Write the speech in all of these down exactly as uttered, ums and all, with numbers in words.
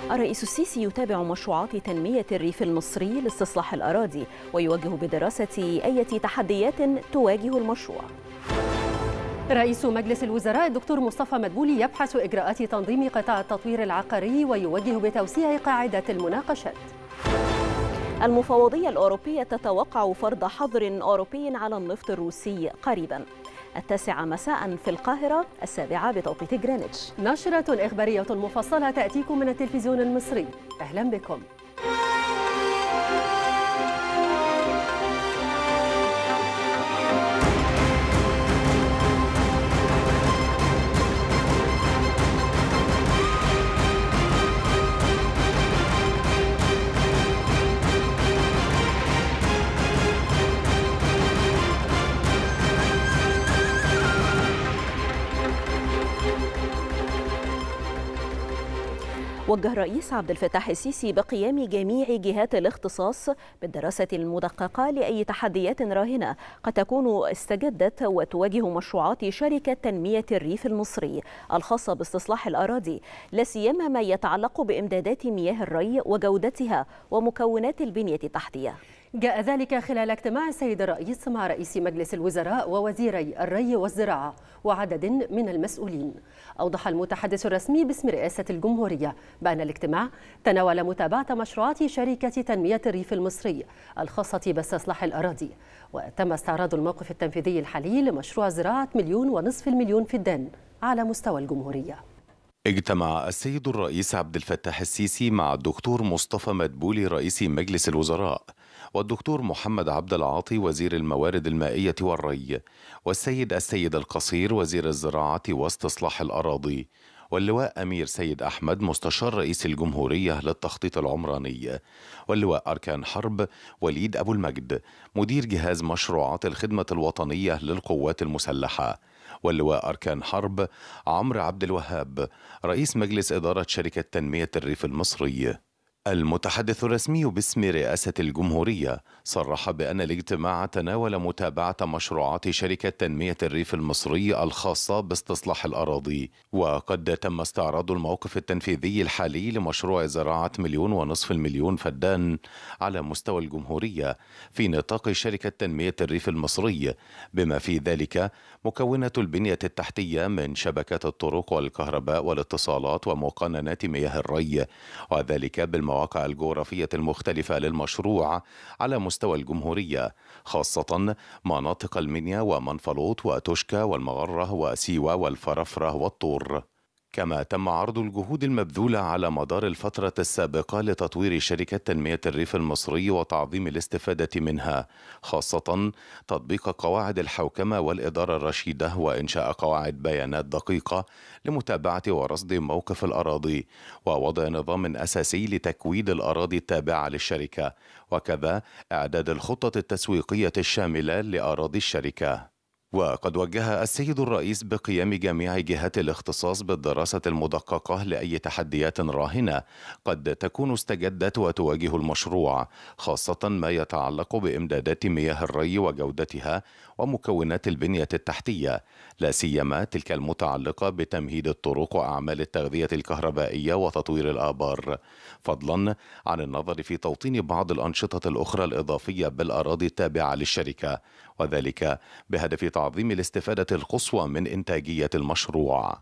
الرئيس السيسي يتابع مشروعات تنمية الريف المصري لاستصلاح الأراضي ويوجه بدراسة أي تحديات تواجه المشروع. رئيس مجلس الوزراء الدكتور مصطفى مدبولي يبحث إجراءات تنظيم قطاع التطوير العقاري ويوجه بتوسيع قاعدة المناقشات. المفوضية الأوروبية تتوقع فرض حظر أوروبي على النفط الروسي قريبا. التاسعة مساء في القاهرة، السابعة بتوقيت غرينتش. نشرة إخبارية مفصلة تأتيكم من التلفزيون المصري. أهلا بكم. وجه الرئيس عبد الفتاح السيسي بقيام جميع جهات الاختصاص بالدراسة المدققة لأي تحديات راهنة قد تكون استجدت وتواجه مشروعات شركة تنمية الريف المصري الخاصة باستصلاح الأراضي، لا سيما ما يتعلق بإمدادات مياه الري وجودتها ومكونات البنية التحتية. جاء ذلك خلال اجتماع السيد الرئيس مع رئيس مجلس الوزراء ووزيري الري والزراعة وعدد من المسؤولين. أوضح المتحدث الرسمي باسم رئاسة الجمهورية بأن الاجتماع تناول متابعة مشروعات شركة تنمية الريف المصري الخاصة باستصلاح الأراضي، وتم استعراض الموقف التنفيذي الحالي لمشروع زراعة مليون ونصف المليون فدان على مستوى الجمهورية. اجتمع السيد الرئيس عبد الفتاح السيسي مع الدكتور مصطفى مدبولي رئيس مجلس الوزراء والدكتور محمد عبد العاطي وزير الموارد المائية والري والسيد السيد القصير وزير الزراعة واستصلاح الأراضي واللواء أمير سيد أحمد مستشار رئيس الجمهورية للتخطيط العمراني واللواء أركان حرب وليد أبو المجد مدير جهاز مشروعات الخدمة الوطنية للقوات المسلحة واللواء أركان حرب عمرو عبد الوهاب رئيس مجلس إدارة شركة تنمية الريف المصري. المتحدث الرسمي باسم رئاسة الجمهورية صرح بأن الاجتماع تناول متابعة مشروعات شركة تنمية الريف المصري الخاصة باستصلاح الأراضي، وقد تم استعراض الموقف التنفيذي الحالي لمشروع زراعة مليون ونصف المليون فدان على مستوى الجمهورية في نطاق شركة تنمية الريف المصري، بما في ذلك مكونة البنية التحتية من شبكات الطرق والكهرباء والاتصالات ومقننات مياه الري، وذلك بالمواقع المواقع الجغرافية المختلفة للمشروع على مستوى الجمهورية، خاصة مناطق المنيا ومنفلوط وتوشكا والمغرة وسيوة والفرافرة والطور. كما تم عرض الجهود المبذولة على مدار الفترة السابقة لتطوير شركة تنمية الريف المصري وتعظيم الاستفادة منها، خاصة تطبيق قواعد الحوكمة والإدارة الرشيدة وإنشاء قواعد بيانات دقيقة لمتابعة ورصد موقف الأراضي ووضع نظام أساسي لتكويد الأراضي التابعة للشركة، وكذا إعداد الخطة التسويقية الشاملة لأراضي الشركة. وقد وجه السيد الرئيس بقيام جميع جهات الاختصاص بالدراسة المدققة لأي تحديات راهنة قد تكون استجدت وتواجه المشروع، خاصة ما يتعلق بإمدادات مياه الري وجودتها ومكونات البنية التحتية، لا سيما تلك المتعلقة بتمهيد الطرق وأعمال التغذية الكهربائية وتطوير الآبار، فضلا عن النظر في توطين بعض الأنشطة الأخرى الإضافية بالأراضي التابعة للشركة، وذلك بهدف تعظيم الاستفادة القصوى من إنتاجية المشروع.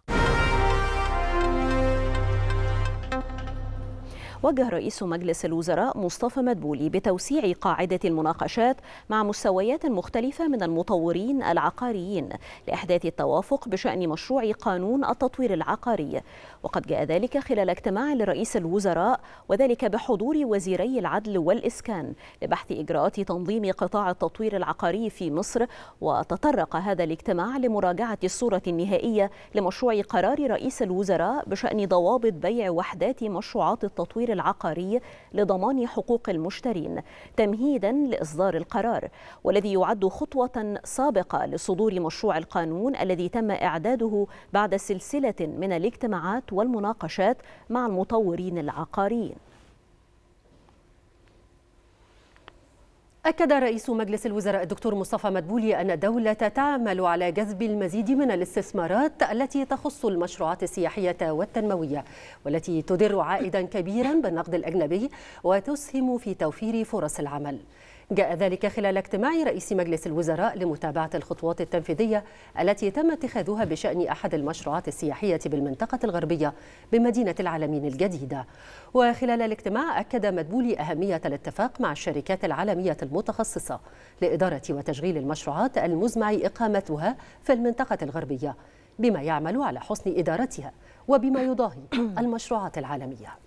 وجه رئيس مجلس الوزراء مصطفى مدبولي بتوسيع قاعدة المناقشات مع مستويات مختلفة من المطورين العقاريين لإحداث التوافق بشأن مشروع قانون التطوير العقاري، وقد جاء ذلك خلال اجتماع لرئيس الوزراء وذلك بحضور وزيري العدل والإسكان لبحث إجراءات تنظيم قطاع التطوير العقاري في مصر. وتطرق هذا الاجتماع لمراجعة الصورة النهائية لمشروع قرار رئيس الوزراء بشأن ضوابط بيع وحدات مشروعات التطوير العقاري لضمان حقوق المشترين تمهيدا لإصدار القرار، والذي يعد خطوة سابقة لصدور مشروع القانون الذي تم إعداده بعد سلسلة من الاجتماعات والمناقشات مع المطورين العقاريين. أكد رئيس مجلس الوزراء الدكتور مصطفى مدبولي أن الدولة تعمل على جذب المزيد من الاستثمارات التي تخص المشروعات السياحية والتنموية والتي تدر عائدا كبيرا بالنقد الأجنبي وتسهم في توفير فرص العمل. جاء ذلك خلال اجتماع رئيس مجلس الوزراء لمتابعة الخطوات التنفيذية التي تم اتخاذها بشأن أحد المشروعات السياحية بالمنطقة الغربية بمدينة العالمين الجديدة. وخلال الاجتماع أكد مدبولي أهمية الاتفاق مع الشركات العالمية المتخصصة لإدارة وتشغيل المشروعات المزمع إقامتها في المنطقة الغربية بما يعمل على حسن إدارتها وبما يضاهي المشروعات العالمية.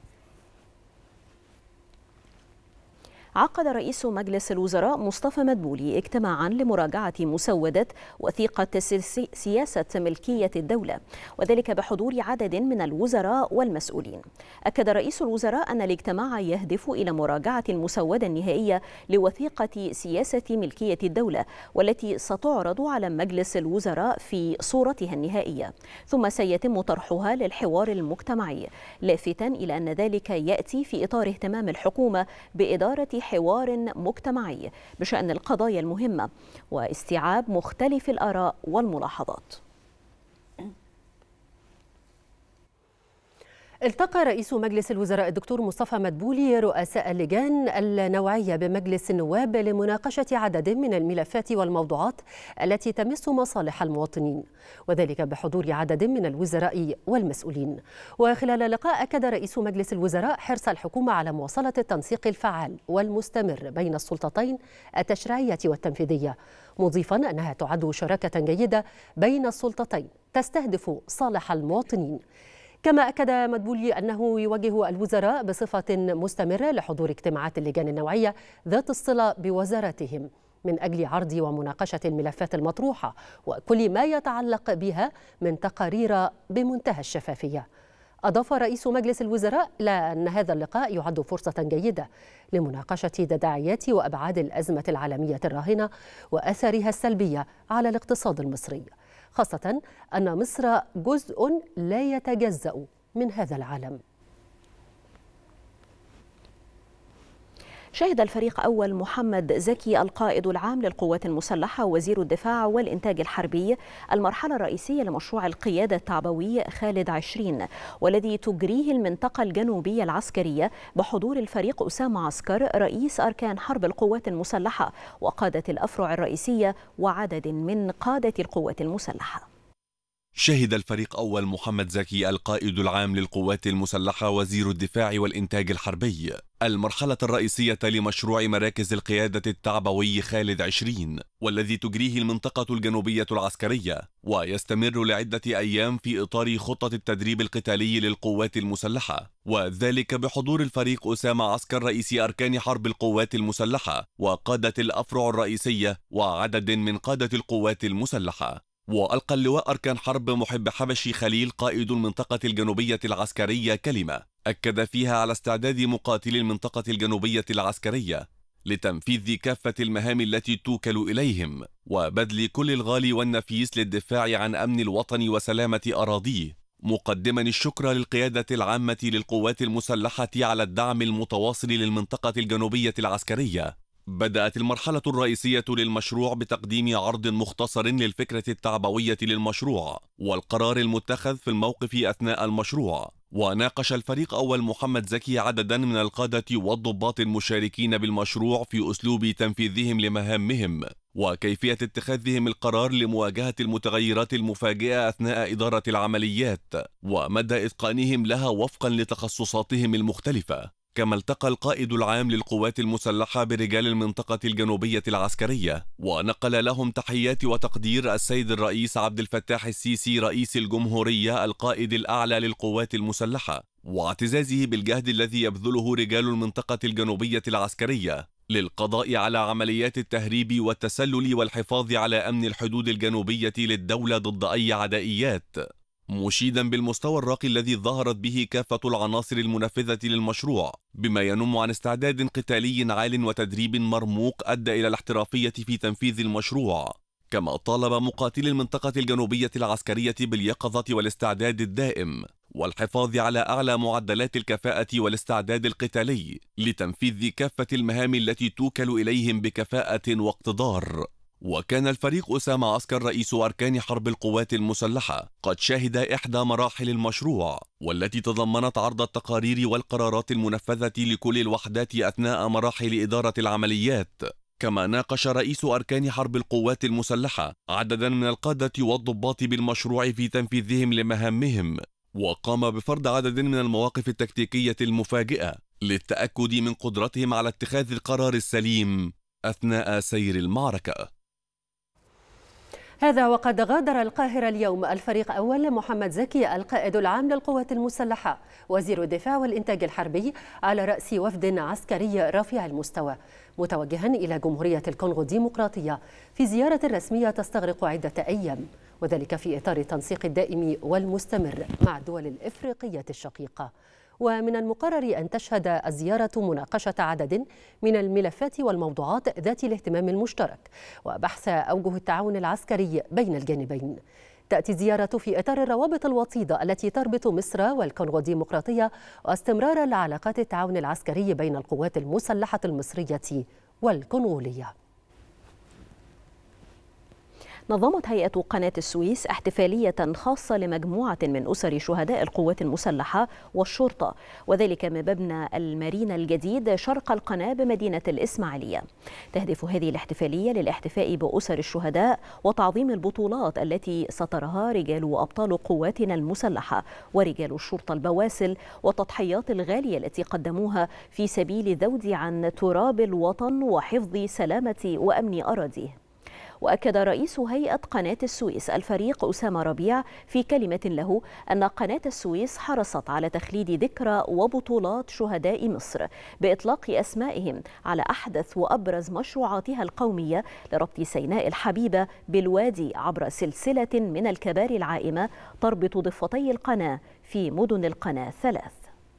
عقد رئيس مجلس الوزراء مصطفى مدبولي اجتماعا لمراجعة مسودة وثيقة سياسة ملكية الدولة، وذلك بحضور عدد من الوزراء والمسؤولين. أكد رئيس الوزراء أن الاجتماع يهدف إلى مراجعة المسودة النهائية لوثيقة سياسة ملكية الدولة والتي ستعرض على مجلس الوزراء في صورتها النهائية، ثم سيتم طرحها للحوار المجتمعي، لافتا إلى أن ذلك يأتي في إطار اهتمام الحكومة بإدارة حوار مجتمعي بشأن القضايا المهمة واستيعاب مختلف الآراء والملاحظات. التقى رئيس مجلس الوزراء الدكتور مصطفى مدبولي رؤساء اللجان النوعية بمجلس النواب لمناقشة عدد من الملفات والموضوعات التي تمس مصالح المواطنين، وذلك بحضور عدد من الوزراء والمسؤولين. وخلال اللقاء أكد رئيس مجلس الوزراء حرص الحكومة على مواصلة التنسيق الفعال والمستمر بين السلطتين التشريعية والتنفيذية، مضيفا أنها تعد شراكة جيدة بين السلطتين تستهدف صالح المواطنين. كما أكد مدبولي أنه يوجه الوزراء بصفة مستمرة لحضور اجتماعات اللجان النوعية ذات الصلة بوزاراتهم من أجل عرض ومناقشة الملفات المطروحة وكل ما يتعلق بها من تقارير بمنتهى الشفافية. أضاف رئيس مجلس الوزراء إلى أن هذا اللقاء يعد فرصة جيدة لمناقشة تداعيات وأبعاد الأزمة العالمية الراهنة وأثرها السلبية على الاقتصاد المصري، خاصة أن مصر جزء لا يتجزأ من هذا العالم. شهد الفريق أول محمد زكي القائد العام للقوات المسلحة وزير الدفاع والإنتاج الحربي المرحلة الرئيسية لمشروع القيادة التعبوي خالد عشرين، والذي تجريه المنطقة الجنوبية العسكرية بحضور الفريق أسامة عسكر رئيس أركان حرب القوات المسلحة وقادة الأفرع الرئيسية وعدد من قادة القوات المسلحة. شهد الفريق أول محمد زكي القائد العام للقوات المسلحة وزير الدفاع والإنتاج الحربي المرحلة الرئيسية لمشروع مراكز القيادة التعبوي خالد عشرين، والذي تجريه المنطقة الجنوبية العسكرية ويستمر لعدة أيام في إطار خطة التدريب القتالي للقوات المسلحة، وذلك بحضور الفريق أسامة عسكر رئيس أركان حرب القوات المسلحة وقادة الأفرع الرئيسية وعدد من قادة القوات المسلحة. وألقى اللواء أركان حرب محب حبشي خليل قائد المنطقة الجنوبية العسكرية كلمة أكد فيها على استعداد مقاتلي المنطقة الجنوبية العسكرية لتنفيذ كافة المهام التي توكل إليهم وبذل كل الغالي والنفيس للدفاع عن أمن الوطن وسلامة أراضيه، مقدما الشكر للقيادة العامة للقوات المسلحة على الدعم المتواصل للمنطقة الجنوبية العسكرية. بدأت المرحلة الرئيسية للمشروع بتقديم عرض مختصر للفكرة التعبوية للمشروع والقرار المتخذ في الموقف أثناء المشروع، وناقش الفريق أول محمد زكي عددا من القادة والضباط المشاركين بالمشروع في أسلوب تنفيذهم لمهامهم وكيفية اتخاذهم القرار لمواجهة المتغيرات المفاجئة أثناء إدارة العمليات ومدى إتقانهم لها وفقا لتخصصاتهم المختلفة. كما التقى القائد العام للقوات المسلحة برجال المنطقة الجنوبية العسكرية ونقل لهم تحيات وتقدير السيد الرئيس عبد الفتاح السيسي رئيس الجمهورية القائد الأعلى للقوات المسلحة، واعتزازه بالجهد الذي يبذله رجال المنطقة الجنوبية العسكرية للقضاء على عمليات التهريب والتسلل والحفاظ على أمن الحدود الجنوبية للدولة ضد أي عدائيات، مشيدا بالمستوى الراقي الذي ظهرت به كافة العناصر المنفذة للمشروع بما ينم عن استعداد قتالي عال وتدريب مرموق أدى إلى الاحترافية في تنفيذ المشروع. كما طالب مقاتلي المنطقة الجنوبية العسكرية باليقظة والاستعداد الدائم والحفاظ على أعلى معدلات الكفاءة والاستعداد القتالي لتنفيذ كافة المهام التي توكل إليهم بكفاءة واقتدار. وكان الفريق أسامة عسكر رئيس أركان حرب القوات المسلحة قد شهد إحدى مراحل المشروع، والتي تضمنت عرض التقارير والقرارات المنفذة لكل الوحدات أثناء مراحل إدارة العمليات. كما ناقش رئيس أركان حرب القوات المسلحة عددا من القادة والضباط بالمشروع في تنفيذهم لمهامهم، وقام بفرض عدد من المواقف التكتيكية المفاجئة للتأكد من قدرتهم على اتخاذ القرار السليم أثناء سير المعركة. هذا وقد غادر القاهرة اليوم الفريق أول محمد زكي القائد العام للقوات المسلحة وزير الدفاع والإنتاج الحربي على رأس وفد عسكري رفيع المستوى متوجها إلى جمهورية الكونغو الديمقراطية في زيارة رسمية تستغرق عدة أيام، وذلك في إطار التنسيق الدائم والمستمر مع الدول الإفريقية الشقيقة. ومن المقرر أن تشهد الزيارة مناقشة عدد من الملفات والموضوعات ذات الاهتمام المشترك وبحث أوجه التعاون العسكري بين الجانبين. تأتي الزيارة في إطار الروابط الوطيدة التي تربط مصر والكونغو الديمقراطية واستمرار العلاقات التعاون العسكري بين القوات المسلحة المصرية والكونغولية. نظمت هيئة قناة السويس احتفالية خاصة لمجموعة من أسر شهداء القوات المسلحة والشرطة، وذلك من مبنى المارينا الجديد شرق القناة بمدينة الإسماعيلية. تهدف هذه الاحتفالية للاحتفاء بأسر الشهداء وتعظيم البطولات التي سطرها رجال وأبطال قواتنا المسلحة ورجال الشرطة البواسل والتضحيات الغالية التي قدموها في سبيل الذود عن تراب الوطن وحفظ سلامة وأمن أراضيه. وأكد رئيس هيئة قناة السويس الفريق أسامة ربيع في كلمة له أن قناة السويس حرصت على تخليد ذكرى وبطولات شهداء مصر بإطلاق أسمائهم على أحدث وأبرز مشروعاتها القومية لربط سيناء الحبيبة بالوادي عبر سلسلة من الكباري العائمة تربط ضفتي القناة في مدن القناة الثلاث.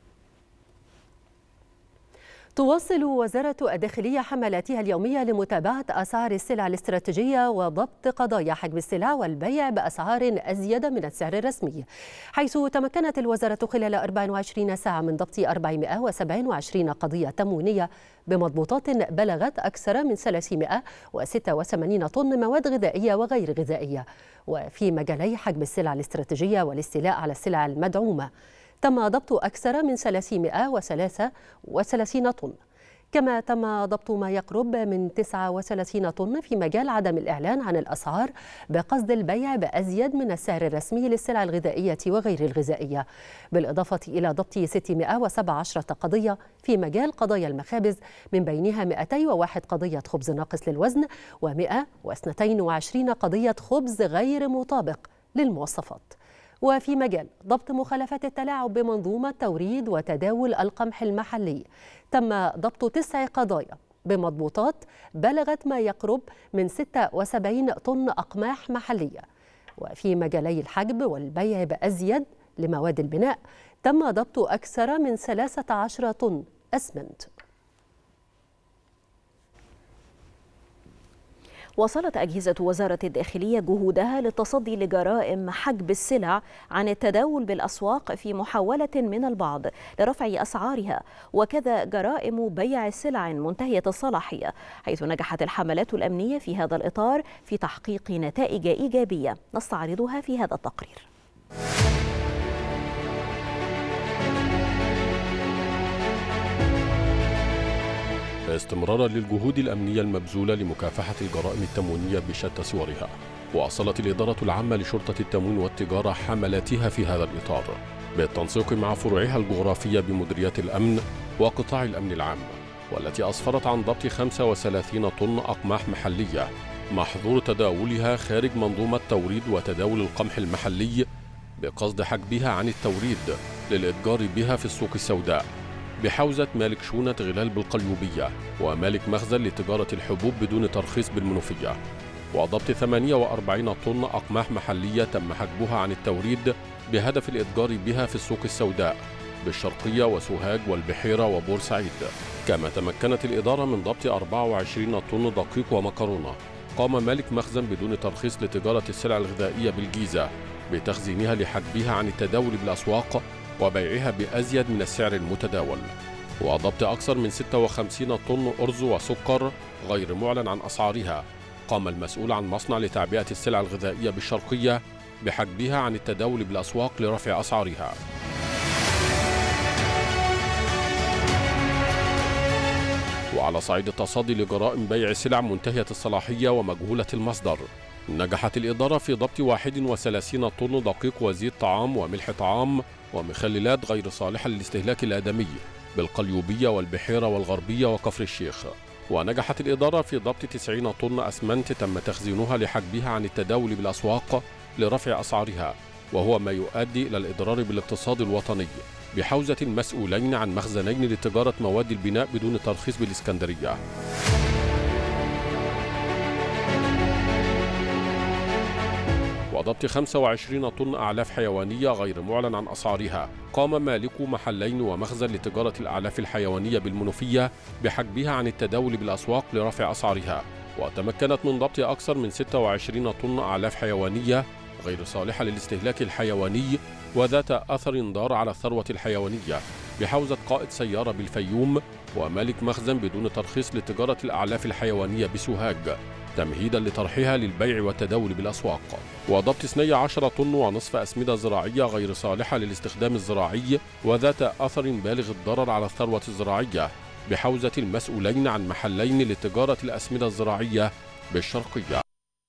تواصل وزارة الداخلية حملاتها اليومية لمتابعة أسعار السلع الاستراتيجية وضبط قضايا حجب السلع والبيع بأسعار أزيد من السعر الرسمي، حيث تمكنت الوزارة خلال أربع وعشرين ساعة من ضبط أربعمائة وسبعة وعشرين قضية تموينية بمضبوطات بلغت أكثر من ثلاثمائة وستة وثمانين طن مواد غذائية وغير غذائية. وفي مجالي حجب السلع الاستراتيجية والاستيلاء على السلع المدعومة تم ضبط أكثر من ثلاثمائة وثلاثة وثلاثين طن، كما تم ضبط ما يقرب من تسعة وثلاثين طن في مجال عدم الإعلان عن الأسعار بقصد البيع بأزيد من السعر الرسمي للسلع الغذائية وغير الغذائية، بالإضافة إلى ضبط ستمائة وسبعة عشر قضية في مجال قضايا المخابز، من بينها مئتين وواحد قضية خبز ناقص للوزن ومئة واثنين وعشرين قضية خبز غير مطابق للمواصفات. وفي مجال ضبط مخالفات التلاعب بمنظومة توريد وتداول القمح المحلي تم ضبط تسع قضايا بمضبوطات بلغت ما يقرب من ستة وسبعين طن أقماح محلية. وفي مجالي الحجب والبيع بأزيد لمواد البناء تم ضبط أكثر من ثلاثة عشر طن أسمنت. واصلت أجهزة وزارة الداخلية جهودها للتصدي لجرائم حجب السلع عن التداول بالأسواق في محاولة من البعض لرفع أسعارها، وكذا جرائم بيع السلع منتهية الصلاحية، حيث نجحت الحملات الأمنية في هذا الإطار في تحقيق نتائج إيجابية نستعرضها في هذا التقرير. استمرارا للجهود الأمنية المبذولة لمكافحة الجرائم التموينية بشتى صورها، واصلت الإدارة العامة لشرطة التموين والتجارة حملاتها في هذا الإطار بالتنسيق مع فروعها الجغرافية بمديريات الأمن وقطاع الأمن العام، والتي أسفرت عن ضبط خمسة وثلاثين طن أقماح محلية محظور تداولها خارج منظومة توريد وتداول القمح المحلي بقصد حجبها عن التوريد للإتجار بها في السوق السوداء بحوزة مالك شونة غلال بالقليوبية ومالك مخزن لتجارة الحبوب بدون ترخيص بالمنوفية، وضبط ثمانية وأربعين طن أقماح محلية تم حجبها عن التوريد بهدف الإتجار بها في السوق السوداء بالشرقية وسوهاج والبحيرة وبورسعيد. كما تمكنت الإدارة من ضبط أربعة وعشرين طن دقيق ومكرونة قام مالك مخزن بدون ترخيص لتجارة السلع الغذائية بالجيزة بتخزينها لحجبها عن التداول بالأسواق وبيعها بأزيد من السعر المتداول، وضبط أكثر من ستة وخمسين طن أرز وسكر غير معلن عن أسعارها. قام المسؤول عن مصنع لتعبئة السلع الغذائية بالشرقية بحجبها عن التداول بالأسواق لرفع أسعارها. وعلى صعيد التصدي لجرائم بيع سلع منتهية الصلاحية ومجهولة المصدر، نجحت الإدارة في ضبط واحد وثلاثين طن دقيق وزيت طعام وملح طعام ومخللات غير صالحة للاستهلاك الآدمي بالقليوبية والبحيرة والغربية وكفر الشيخ. ونجحت الإدارة في ضبط تسعين طن أسمنت تم تخزينها لحجبها عن التداول بالأسواق لرفع أسعارها، وهو ما يؤدي إلى الإضرار بالاقتصاد الوطني، بحوزة المسؤولين عن مخزنين لتجارة مواد البناء بدون ترخيص بالإسكندرية. وضبط خمسة وعشرين طن أعلاف حيوانية غير معلن عن أسعارها. قام مالك محلين ومخزن لتجارة الأعلاف الحيوانية بالمنوفية بحجبها عن التداول بالأسواق لرفع أسعارها، وتمكنت من ضبط أكثر من ستة وعشرين طن أعلاف حيوانية غير صالحة للاستهلاك الحيواني وذات أثر ضار على الثروة الحيوانية بحوزة قائد سيارة بالفيوم ومالك مخزن بدون ترخيص لتجارة الأعلاف الحيوانية بسوهاج، تمهيدا لطرحها للبيع والتداول بالأسواق. وضبط اثني عشر طن ونصف أسمدة زراعية غير صالحة للاستخدام الزراعي وذات أثر بالغ الضرر على الثروة الزراعية بحوزة المسؤولين عن محلين لتجارة الأسمدة الزراعية بالشرقية.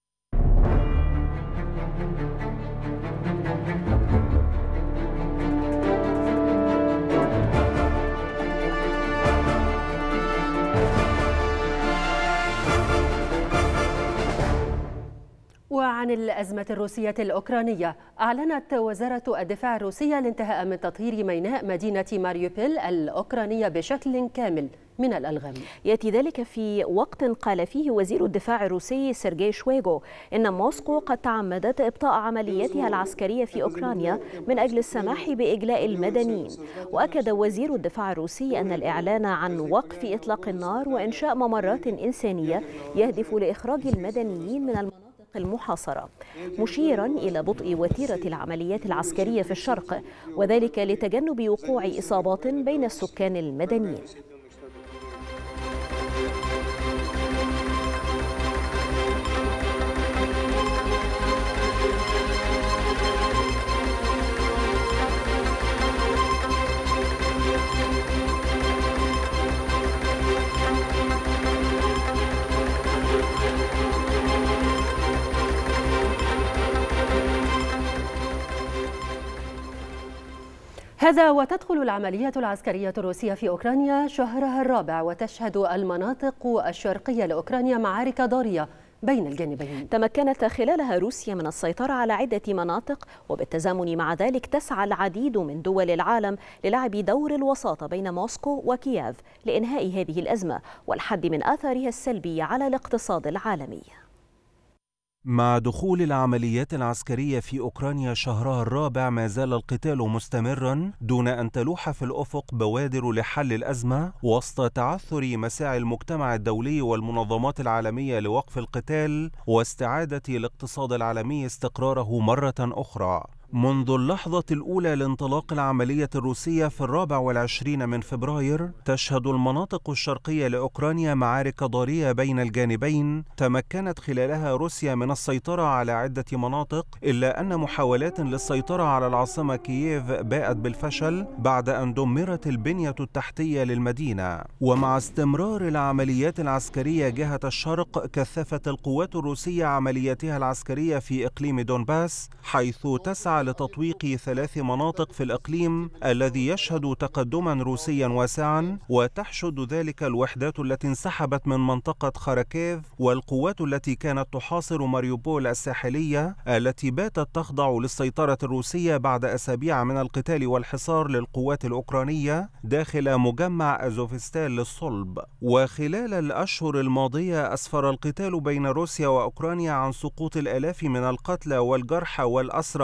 وعن الأزمة الروسية الأوكرانية، أعلنت وزارة الدفاع الروسية الانتهاء من تطهير ميناء مدينة ماريوبيل الأوكرانية بشكل كامل من الألغام. يأتي ذلك في وقت قال فيه وزير الدفاع الروسي سيرجي شويغو إن موسكو قد تعمدت إبطاء عملياتها العسكرية في أوكرانيا من أجل السماح بإجلاء المدنيين. وأكد وزير الدفاع الروسي أن الإعلان عن وقف إطلاق النار وإنشاء ممرات إنسانية يهدف لإخراج المدنيين من المناطق المحاصرة، مشيرا إلى بطء وتيرة العمليات العسكرية في الشرق، وذلك لتجنب وقوع إصابات بين السكان المدنيين. هذا وتدخل العملية العسكرية الروسية في أوكرانيا شهرها الرابع، وتشهد المناطق الشرقية لأوكرانيا معارك ضارية بين الجانبين. تمكنت خلالها روسيا من السيطرة على عدة مناطق، وبالتزامن مع ذلك تسعى العديد من دول العالم للعب دور الوساطة بين موسكو وكييف لإنهاء هذه الأزمة والحد من آثارها السلبية على الاقتصاد العالمي. مع دخول العمليات العسكرية في أوكرانيا شهرها الرابع، ما زال القتال مستمرا دون أن تلوح في الأفق بوادر لحل الأزمة، وسط تعثر مساعي المجتمع الدولي والمنظمات العالمية لوقف القتال واستعادة الاقتصاد العالمي استقراره مرة أخرى. منذ اللحظة الأولى لانطلاق العملية الروسية في الرابع والعشرين من فبراير، تشهد المناطق الشرقية لأوكرانيا معارك ضارية بين الجانبين تمكنت خلالها روسيا من السيطرة على عدة مناطق، إلا أن محاولات للسيطرة على العاصمة كييف باءت بالفشل بعد أن دمرت البنية التحتية للمدينة. ومع استمرار العمليات العسكرية جهة الشرق، كثفت القوات الروسية عملياتها العسكرية في إقليم دونباس، حيث تسعى لتطويق ثلاث مناطق في الإقليم الذي يشهد تقدما روسيا واسعا، وتحشد ذلك الوحدات التي انسحبت من منطقة خاركيف والقوات التي كانت تحاصر ماريوبول الساحلية التي باتت تخضع للسيطرة الروسية بعد أسابيع من القتال والحصار للقوات الأوكرانية داخل مجمع أزوفستال للصلب. وخلال الأشهر الماضية أسفر القتال بين روسيا وأوكرانيا عن سقوط الآلاف من القتلى والجرحى والأسرى أيضا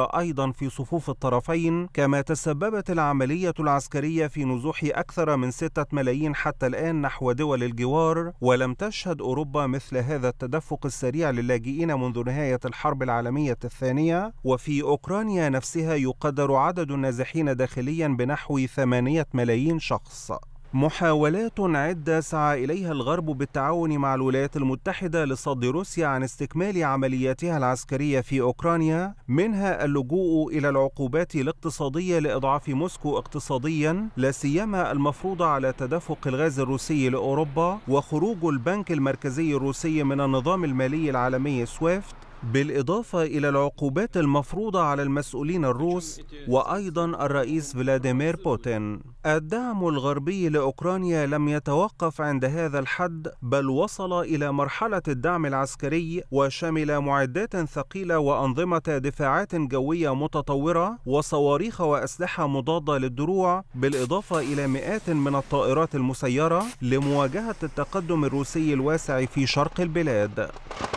أيضا في صفوف الطرفين، كما تسببت العملية العسكرية في نزوح أكثر من ستة ملايين حتى الآن نحو دول الجوار. ولم تشهد أوروبا مثل هذا التدفق السريع للاجئين منذ نهاية الحرب العالمية الثانية. وفي أوكرانيا نفسها يقدر عدد النازحين داخليا بنحو ثمانية ملايين شخص. محاولات عدة سعى إليها الغرب بالتعاون مع الولايات المتحدة لصد روسيا عن استكمال عملياتها العسكرية في أوكرانيا، منها اللجوء إلى العقوبات الاقتصادية لإضعاف موسكو اقتصاديا، لا سيما المفروضة على تدفق الغاز الروسي لأوروبا، وخروج البنك المركزي الروسي من النظام المالي العالمي سويفت، بالإضافة إلى العقوبات المفروضة على المسؤولين الروس وأيضا الرئيس فلاديمير بوتين. الدعم الغربي لأوكرانيا لم يتوقف عند هذا الحد، بل وصل إلى مرحلة الدعم العسكري، وشمل معدات ثقيلة وأنظمة دفاعات جوية متطورة وصواريخ وأسلحة مضادة للدروع، بالإضافة إلى مئات من الطائرات المسيرة لمواجهة التقدم الروسي الواسع في شرق البلاد.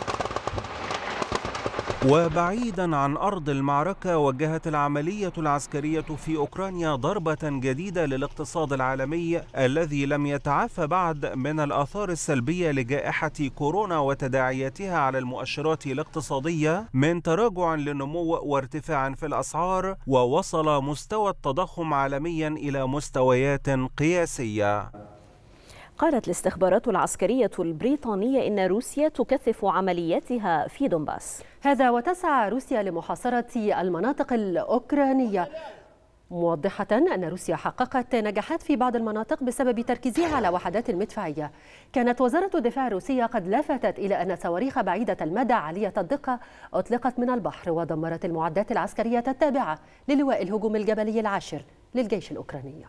وبعيدا عن أرض المعركة، وجهت العملية العسكرية في أوكرانيا ضربة جديدة للاقتصاد العالمي الذي لم يتعافى بعد من الآثار السلبية لجائحة كورونا وتداعياتها على المؤشرات الاقتصادية، من تراجع للنمو وارتفاع في الأسعار، ووصل مستوى التضخم عالميا إلى مستويات قياسية. قالت الاستخبارات العسكرية البريطانية إن روسيا تكثف عملياتها في دونباس. هذا وتسعى روسيا لمحاصرة المناطق الأوكرانية، موضحة أن روسيا حققت نجاحات في بعض المناطق بسبب تركيزها على وحدات المدفعية. كانت وزارة الدفاع الروسية قد لفتت إلى أن صواريخ بعيدة المدى عالية الدقة أطلقت من البحر ودمرت المعدات العسكرية التابعة للواء الهجوم الجبلي العاشر للجيش الأوكراني.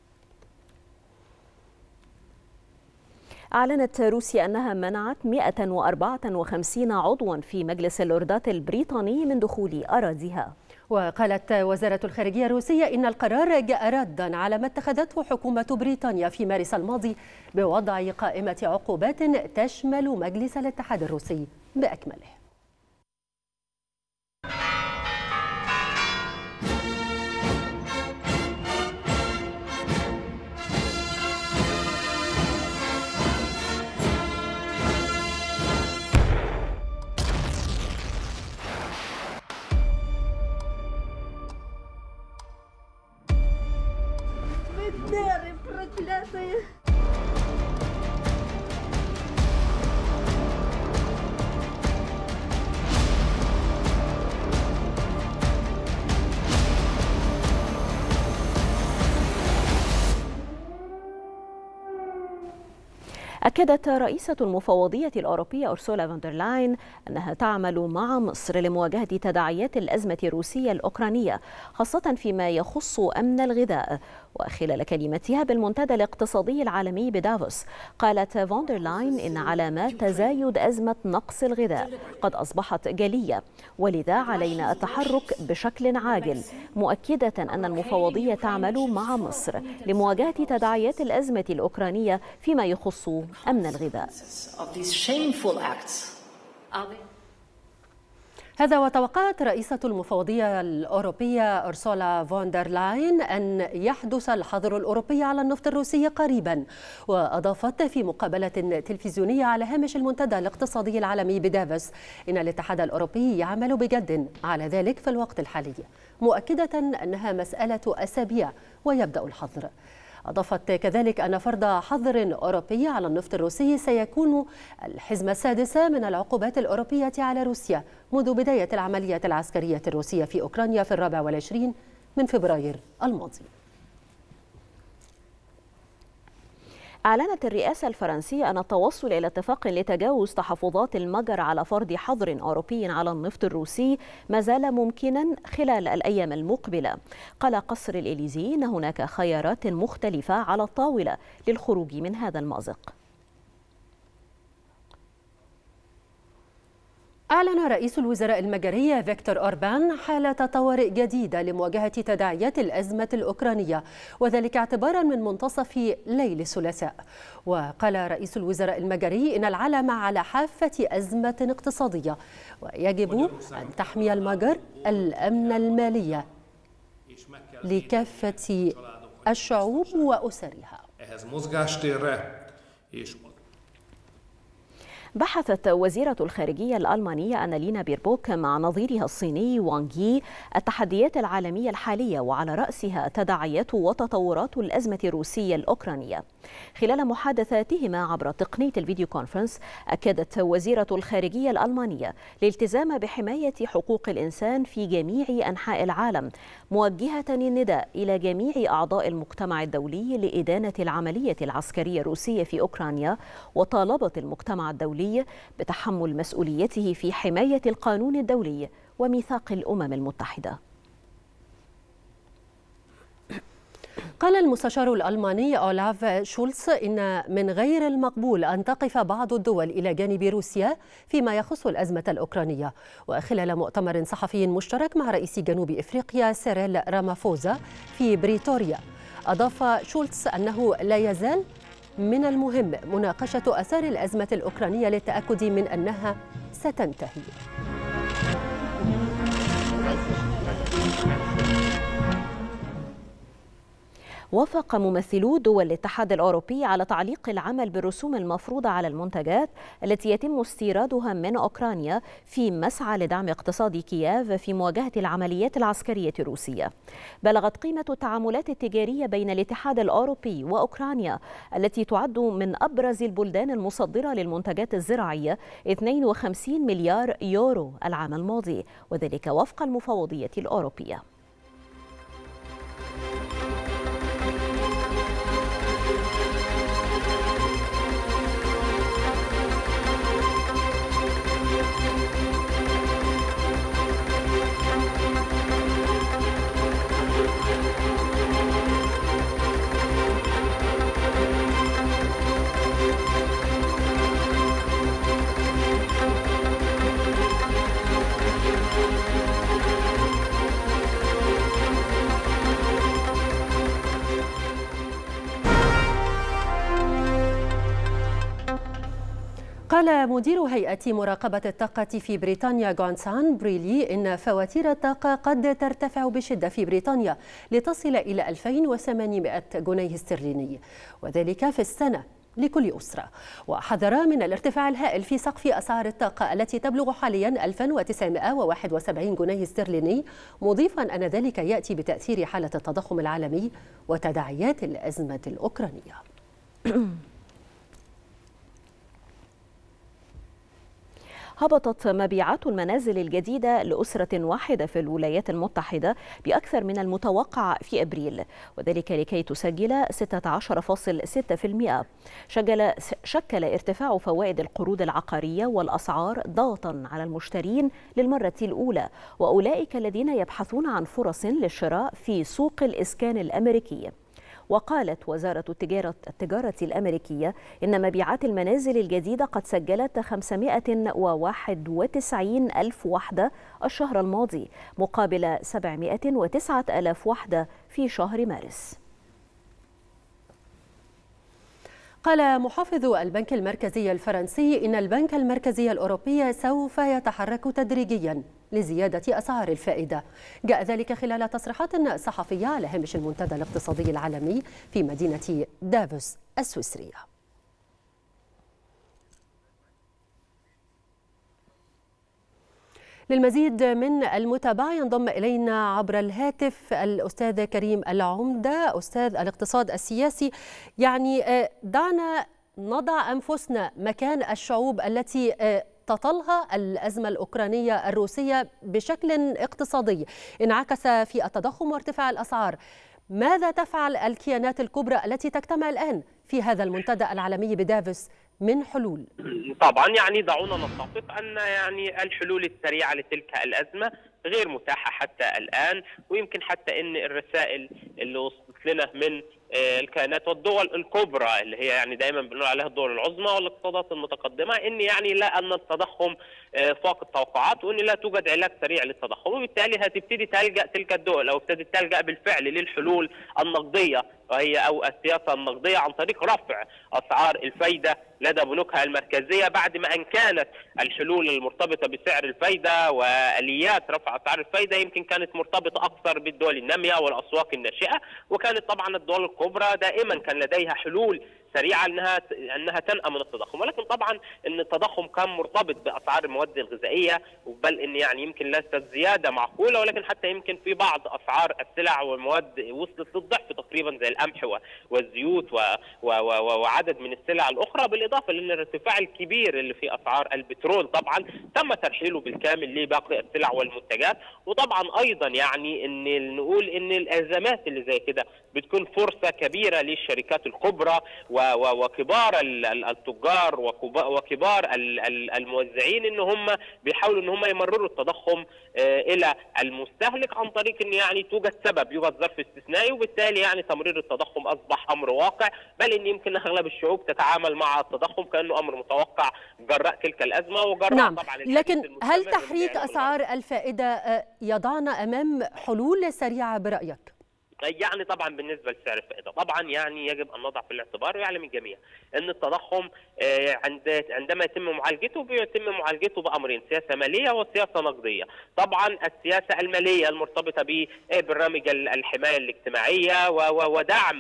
أعلنت روسيا أنها منعت مئة وأربعة وخمسين عضوا في مجلس اللوردات البريطاني من دخول أراضيها. وقالت وزارة الخارجية الروسية إن القرار جاء ردا على ما اتخذته حكومة بريطانيا في مارس الماضي بوضع قائمة عقوبات تشمل مجلس الاتحاد الروسي بأكمله. أكدت رئيسة المفوضية الأوروبية أرسولا فون دير لاين أنها تعمل مع مصر لمواجهة تداعيات الأزمة الروسية الأوكرانية، خاصة فيما يخص أمن الغذاء. وخلال كلمتها بالمنتدى الاقتصادي العالمي بدافوس، قالت فون دير لاين إن علامات تزايد أزمة نقص الغذاء قد أصبحت جلية، ولذا علينا التحرك بشكل عاجل، مؤكدة أن المفوضية تعمل مع مصر لمواجهة تداعيات الأزمة الأوكرانية فيما يخص أمن الغذاء. هذا وتوقعت رئيسة المفوضية الأوروبية أرسولا فون دير لاين أن يحدث الحظر الأوروبي على النفط الروسي قريبا. وأضافت في مقابلة تلفزيونية على هامش المنتدى الاقتصادي العالمي بدافوس إن الاتحاد الأوروبي يعمل بجد على ذلك في الوقت الحالي، مؤكدة أنها مسألة أسابيع ويبدأ الحظر. أضافت كذلك أن فرض حظر أوروبي على النفط الروسي سيكون الحزمة السادسة من العقوبات الأوروبية على روسيا منذ بداية العملية العسكرية الروسية في أوكرانيا في الرابع والعشرين من فبراير الماضي. أعلنت الرئاسة الفرنسية أن التوصل إلى اتفاق لتجاوز تحفظات المجر على فرض حظر أوروبي على النفط الروسي ما زال ممكنا خلال الأيام المقبلة. قال قصر الإليزي إن هناك خيارات مختلفة على الطاولة للخروج من هذا المأزق. أعلن رئيس الوزراء المجري فيكتور أوربان حالة طوارئ جديدة لمواجهة تداعيات الأزمة الأوكرانية، وذلك اعتبارا من منتصف ليل الثلاثاء. وقال رئيس الوزراء المجري إن العالم على حافة أزمة اقتصادية، ويجب أن تحمي المجر الأمن المالي لكافة الشعوب وأسرها. بحثت وزيرة الخارجية الألمانية أنالينا بيربوك مع نظيرها الصيني وانغ يي التحديات العالمية الحالية، وعلى رأسها تداعيات وتطورات الأزمة الروسية الأوكرانية. خلال محادثاتهما عبر تقنية الفيديو كونفرنس، أكدت وزيرة الخارجية الألمانية الالتزام بحماية حقوق الإنسان في جميع أنحاء العالم، موجهة النداء إلى جميع أعضاء المجتمع الدولي لإدانة العملية العسكرية الروسية في أوكرانيا، وطالبت المجتمع الدولي بتحمل مسؤوليته في حماية القانون الدولي وميثاق الأمم المتحدة. قال المستشار الألماني أولاف شولتز إن من غير المقبول أن تقف بعض الدول إلى جانب روسيا فيما يخص الأزمة الأوكرانية. وخلال مؤتمر صحفي مشترك مع رئيس جنوب إفريقيا سيريل رامافوزا في بريتوريا، أضاف شولتز أنه لا يزال من المهم مناقشة آثار الأزمة الأوكرانية للتأكد من أنها ستنتهي. وافق ممثلو دول الاتحاد الأوروبي على تعليق العمل بالرسوم المفروضة على المنتجات التي يتم استيرادها من أوكرانيا في مسعى لدعم اقتصاد كييف في مواجهة العمليات العسكرية الروسية. بلغت قيمة التعاملات التجارية بين الاتحاد الأوروبي وأوكرانيا التي تعد من أبرز البلدان المصدرة للمنتجات الزراعية اثنين وخمسين مليار يورو العام الماضي، وذلك وفق المفوضية الأوروبية. قال مدير هيئة مراقبة الطاقة في بريطانيا غونسان بريلي إن فواتير الطاقة قد ترتفع بشدة في بريطانيا لتصل إلى ألفين وثمانمائة جنيه استرليني، وذلك في السنة لكل أسرة. وحذر من الارتفاع الهائل في سقف أسعار الطاقة التي تبلغ حاليا ألف وتسعمائة وواحد وسبعين جنيه استرليني، مضيفا أن ذلك يأتي بتأثير حالة التضخم العالمي وتداعيات الأزمة الأوكرانية. هبطت مبيعات المنازل الجديدة لأسرة واحدة في الولايات المتحدة بأكثر من المتوقع في أبريل، وذلك لكي تسجل ستة عشر فاصلة ستة بالمئة. شكل, شكل ارتفاع فوائد القروض العقارية والأسعار ضغطا على المشترين للمرة الأولى، وأولئك الذين يبحثون عن فرص للشراء في سوق الإسكان الأمريكي. وقالت وزارة التجارة, التجارة الأمريكية إن مبيعات المنازل الجديدة قد سجلت خمسمائة وواحد وتسعين ألف وحدة الشهر الماضي مقابل سبعمائة وتسعة آلاف وحدة في شهر مارس. قال محافظ البنك المركزي الفرنسي إن البنك المركزي الأوروبي سوف يتحرك تدريجيا لزيادة أسعار الفائدة. جاء ذلك خلال تصريحات صحفية على هامش المنتدى الاقتصادي العالمي في مدينة دافوس السويسرية. للمزيد من المتابعة ينضم إلينا عبر الهاتف الأستاذ كريم العمدة أستاذ الاقتصاد السياسي. يعني دعنا نضع أنفسنا مكان الشعوب التي تطالها الأزمة الأوكرانية الروسية بشكل اقتصادي انعكس في التضخم وارتفاع الأسعار. ماذا تفعل الكيانات الكبرى التي تجتمع الآن في هذا المنتدى العالمي بدافوس من حلول؟ طبعا يعني دعونا نتفق أن يعني الحلول السريعة لتلك الأزمة غير متاحة حتى الآن، ويمكن حتى أن الرسائل اللي وصلت لنا من الكيانات والدول الكبرى اللي هي يعني دايما بنقول عليها الدول العظمى والاقتصادات المتقدمه ان يعني لا ان التضخم فاق التوقعات وان لا توجد علاج سريع للتضخم، وبالتالي هتبتدي تلجا تلك الدول او ابتدت تلجا بالفعل للحلول النقديه وهي او السياسه النقديه عن طريق رفع اسعار الفايده لدى بنوكها المركزيه، بعد ما ان كانت الحلول المرتبطه بسعر الفايده واليات رفع اسعار الفايده يمكن كانت مرتبطه اكثر بالدول الناميه والاسواق الناشئه، وكانت طبعا الدول الكبرى دائما كان لديها حلول سريعه انها انها تنأى من التضخم، ولكن طبعا ان التضخم كان مرتبط باسعار المواد الغذائيه، بل ان يعني يمكن ليست زياده معقوله، ولكن حتى يمكن في بعض اسعار السلع والمواد وصلت للضعف تقريبا زي القمح والزيوت و و و وعدد من السلع الاخرى، بالاضافه للارتفاع الكبير اللي في اسعار البترول طبعا تم ترحيله بالكامل لباقي السلع والمنتجات، وطبعا ايضا يعني ان نقول ان الازمات اللي زي كده بتكون فرصه كبيره للشركات الكبرى وكبار التجار وكبار الموزعين ان هم بيحاولوا ان هم يمرروا التضخم الى المستهلك عن طريق ان يعني توجد سبب، يوجد ظرف استثنائي، وبالتالي يعني تمرير التضخم اصبح امر واقع، بل ان يمكن اغلب الشعوب تتعامل مع التضخم كانه امر متوقع جراء تلك الازمه وجراء نعم. طبعا. لكن هل تحريك اسعار الفائده يضعنا امام حلول سريعه برايك؟ يعني طبعا بالنسبه لسعر الفائده طبعا يعني يجب ان نضع في الاعتبار ويعلم الجميع ان التضخم عند عندما يتم معالجته بيتم معالجته بامرين، سياسه ماليه وسياسه نقديه. طبعا السياسه الماليه المرتبطه ببرنامج الحمايه الاجتماعيه ودعم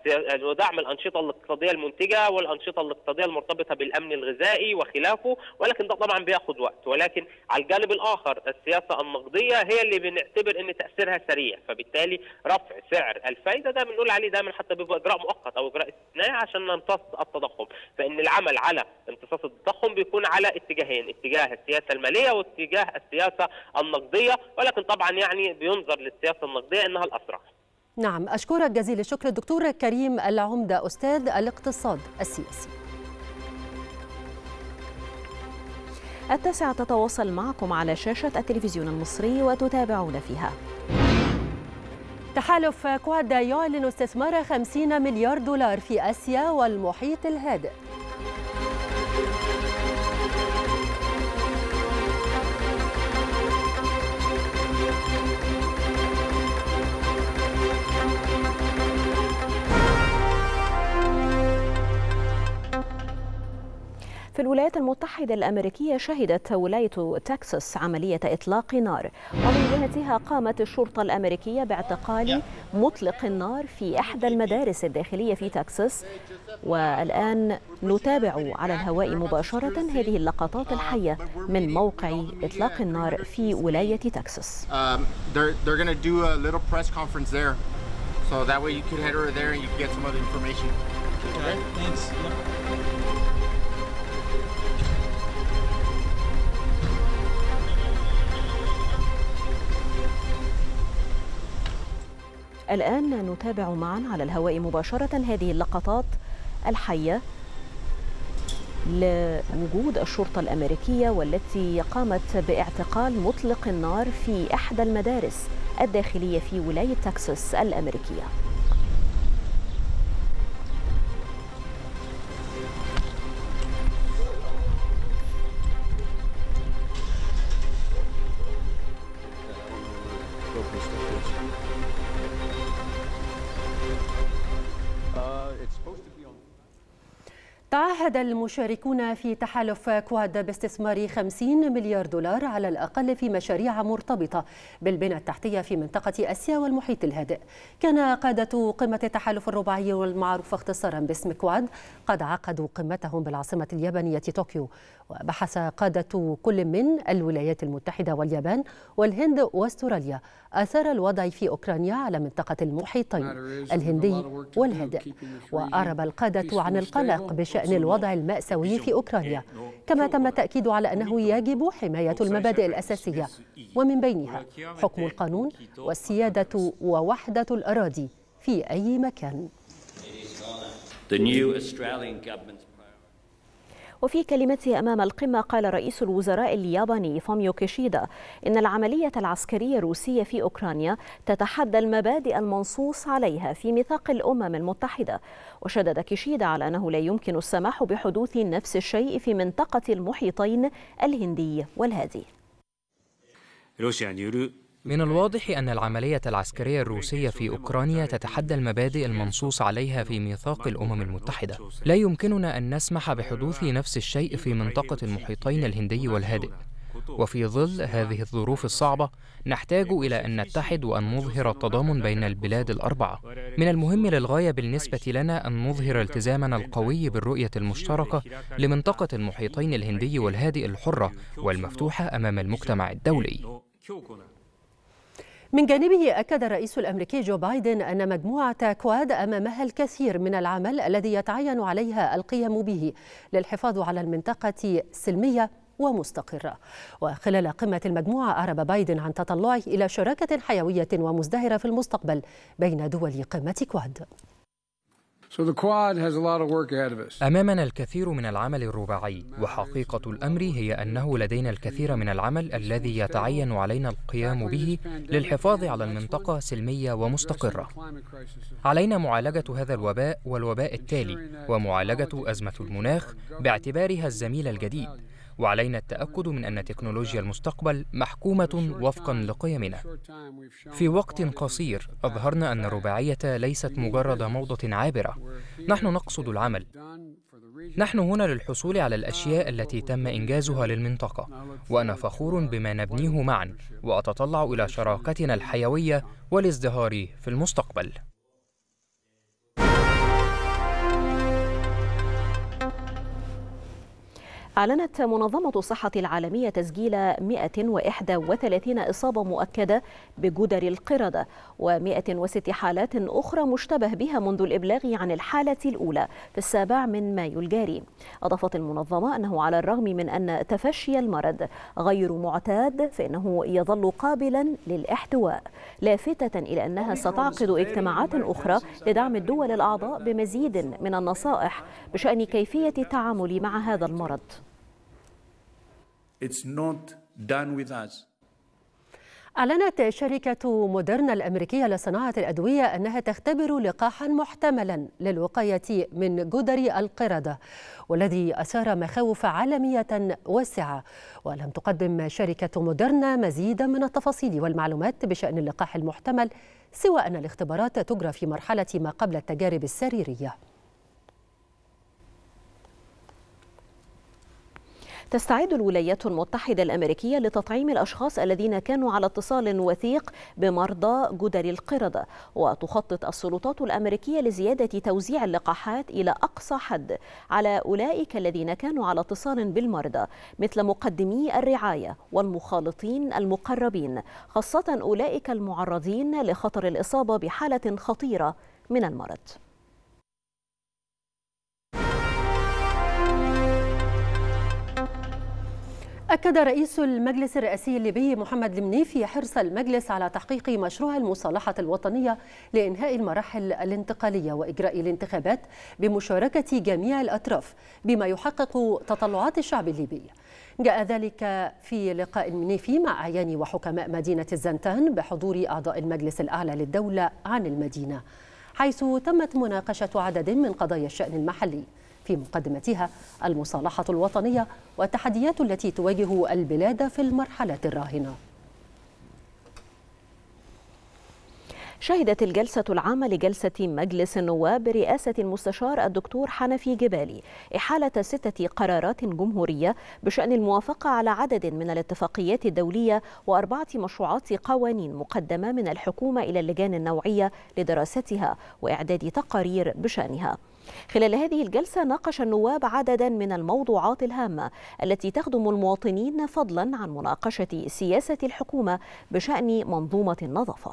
ودعم الانشطه الاقتصاديه المنتجه والانشطه الاقتصاديه المرتبطه بالامن الغذائي وخلافه، ولكن ده طبعا بياخذ وقت. ولكن على الجانب الاخر السياسه النقديه هي اللي بنعتبر ان تاثيرها سريع، فبالتالي رفع سعر الفائده ده بنقول عليه دايما حتى بيبقى اجراء مؤقت او اجراء استثنائي عشان نمتص التضخم، فان العمل على امتصاص التضخم بيكون على اتجاهين، اتجاه السياسه الماليه واتجاه السياسه النقديه، ولكن طبعا يعني بينظر للسياسه النقديه انها الاسرع. نعم، اشكرك جزيل الشكر الدكتور كريم العمده استاذ الاقتصاد السياسي. التاسعة تتواصل معكم على شاشة التلفزيون المصري وتتابعون فيها. تحالف كواد يعلن استثمار خمسين مليار دولار في آسيا والمحيط الهادئ. في الولايات المتحدة الأمريكية شهدت ولاية تكساس عملية إطلاق نار، ومن جهتها قامت الشرطة الأمريكية باعتقال مطلق النار في إحدى المدارس الداخلية في تكساس. والآن نتابع على الهواء مباشرة هذه اللقطات الحية من موقع إطلاق النار في ولاية تكساس. الآن نتابع معا على الهواء مباشرة هذه اللقطات الحية لوجود الشرطة الأمريكية والتي قامت باعتقال مطلق النار في إحدى المدارس الداخلية في ولاية تكساس الأمريكية. تعهد المشاركون في تحالف كواد باستثمار خمسين مليار دولار على الأقل في مشاريع مرتبطة بالبنى التحتية في منطقة آسيا والمحيط الهادئ. كان قادة قمة التحالف الرباعي والمعروف اختصارا باسم كواد قد عقدوا قمتهم بالعاصمة اليابانية طوكيو، وبحث قادة كل من الولايات المتحدة واليابان والهند واستراليا آثار الوضع في أوكرانيا على منطقة المحيطين الهندي والهادئ، وأعرب القادة عن القلق بشأن الوضع المأساوي في أوكرانيا، كما تم التأكيد على أنه يجب حماية المبادئ الأساسية ومن بينها حكم القانون والسيادة ووحدة الأراضي في أي مكان. وفي كلمته أمام القمة قال رئيس الوزراء الياباني فوميو كيشيدا إن العملية العسكرية الروسية في أوكرانيا تتحدى المبادئ المنصوص عليها في ميثاق الأمم المتحدة. وشدد كيشيدا على أنه لا يمكن السماح بحدوث نفس الشيء في منطقة المحيطين الهندي والهادي. من الواضح أن العملية العسكرية الروسية في أوكرانيا تتحدى المبادئ المنصوص عليها في ميثاق الأمم المتحدة. لا يمكننا أن نسمح بحدوث نفس الشيء في منطقة المحيطين الهندي والهادئ. وفي ظل هذه الظروف الصعبة نحتاج إلى أن نتحد وأن نظهر التضامن بين البلاد الأربعة. من المهم للغاية بالنسبة لنا أن نظهر التزامنا القوي بالرؤية المشتركة لمنطقة المحيطين الهندي والهادئ الحرة والمفتوحة أمام المجتمع الدولي. من جانبه أكد الرئيس الأمريكي جو بايدن أن مجموعة كواد أمامها الكثير من العمل الذي يتعين عليها القيام به للحفاظ على المنطقة سلمية ومستقرة. وخلال قمة المجموعة أعرب بايدن عن تطلعه إلى شراكة حيوية ومزدهرة في المستقبل بين دول قمة كواد. أمامنا الكثير من العمل الرباعي، وحقيقة الأمر هي أنه لدينا الكثير من العمل الذي يتعين علينا القيام به للحفاظ على المنطقة سلمية ومستقرة. علينا معالجة هذا الوباء والوباء التالي، ومعالجة أزمة المناخ باعتبارها الزميل الجديد، وعلينا التأكد من أن تكنولوجيا المستقبل محكومة وفقا لقيمنا. في وقت قصير أظهرنا أن الرباعية ليست مجرد موضة عابرة، نحن نقصد العمل. نحن هنا للحصول على الأشياء التي تم إنجازها للمنطقة، وأنا فخور بما نبنيه معا، وأتطلع إلى شراكتنا الحيوية والازدهار في المستقبل. أعلنت منظمة الصحة العالمية تسجيل مئة وإحدى وثلاثين إصابة مؤكدة بجدري القردة ومئة وست حالات أخرى مشتبه بها منذ الإبلاغ عن الحالة الأولى في السابع من مايو الجاري. أضافت المنظمة أنه على الرغم من أن تفشي المرض غير معتاد فإنه يظل قابلا للاحتواء، لافتة إلى أنها ستعقد اجتماعات أخرى لدعم الدول الأعضاء بمزيد من النصائح بشأن كيفية التعامل مع هذا المرض. It's not done with us. أعلنت شركة موديرنا الأمريكية لصناعة الأدوية أنها تختبر لقاحا محتملا للوقاية من جدري القردة، والذي أثار مخاوف عالمية واسعة. ولم تقدم شركة موديرنا مزيدا من التفاصيل والمعلومات بشأن اللقاح المحتمل، سوى أن الاختبارات تجرى في مرحلة ما قبل التجارب السريرية. تستعد الولايات المتحدة الأمريكية لتطعيم الأشخاص الذين كانوا على اتصال وثيق بمرضى جدري القردة، وتخطط السلطات الأمريكية لزيادة توزيع اللقاحات إلى أقصى حد على أولئك الذين كانوا على اتصال بالمرضى، مثل مقدمي الرعاية والمخالطين المقربين، خاصة أولئك المعرضين لخطر الإصابة بحالة خطيرة من المرض. أكد رئيس المجلس الرئاسي الليبي محمد المنيفي حرص المجلس على تحقيق مشروع المصالحة الوطنية لإنهاء المراحل الانتقالية وإجراء الانتخابات بمشاركة جميع الأطراف بما يحقق تطلعات الشعب الليبي. جاء ذلك في لقاء المنيفي مع أعيان وحكماء مدينة الزنتان بحضور أعضاء المجلس الأعلى للدولة عن المدينة، حيث تمت مناقشة عدد من قضايا الشأن المحلي، في مقدمتها المصالحة الوطنية والتحديات التي تواجه البلاد في المرحلة الراهنة. شهدت الجلسة العامة لجلسة مجلس النواب برئاسة المستشار الدكتور حنفي جبالي إحالة ستة قرارات جمهورية بشأن الموافقة على عدد من الاتفاقيات الدولية وأربعة مشروعات قوانين مقدمة من الحكومة إلى اللجان النوعية لدراستها وإعداد تقارير بشأنها. خلال هذه الجلسة ناقش النواب عددا من الموضوعات الهامة التي تخدم المواطنين، فضلا عن مناقشة سياسة الحكومة بشأن منظومة النظافة.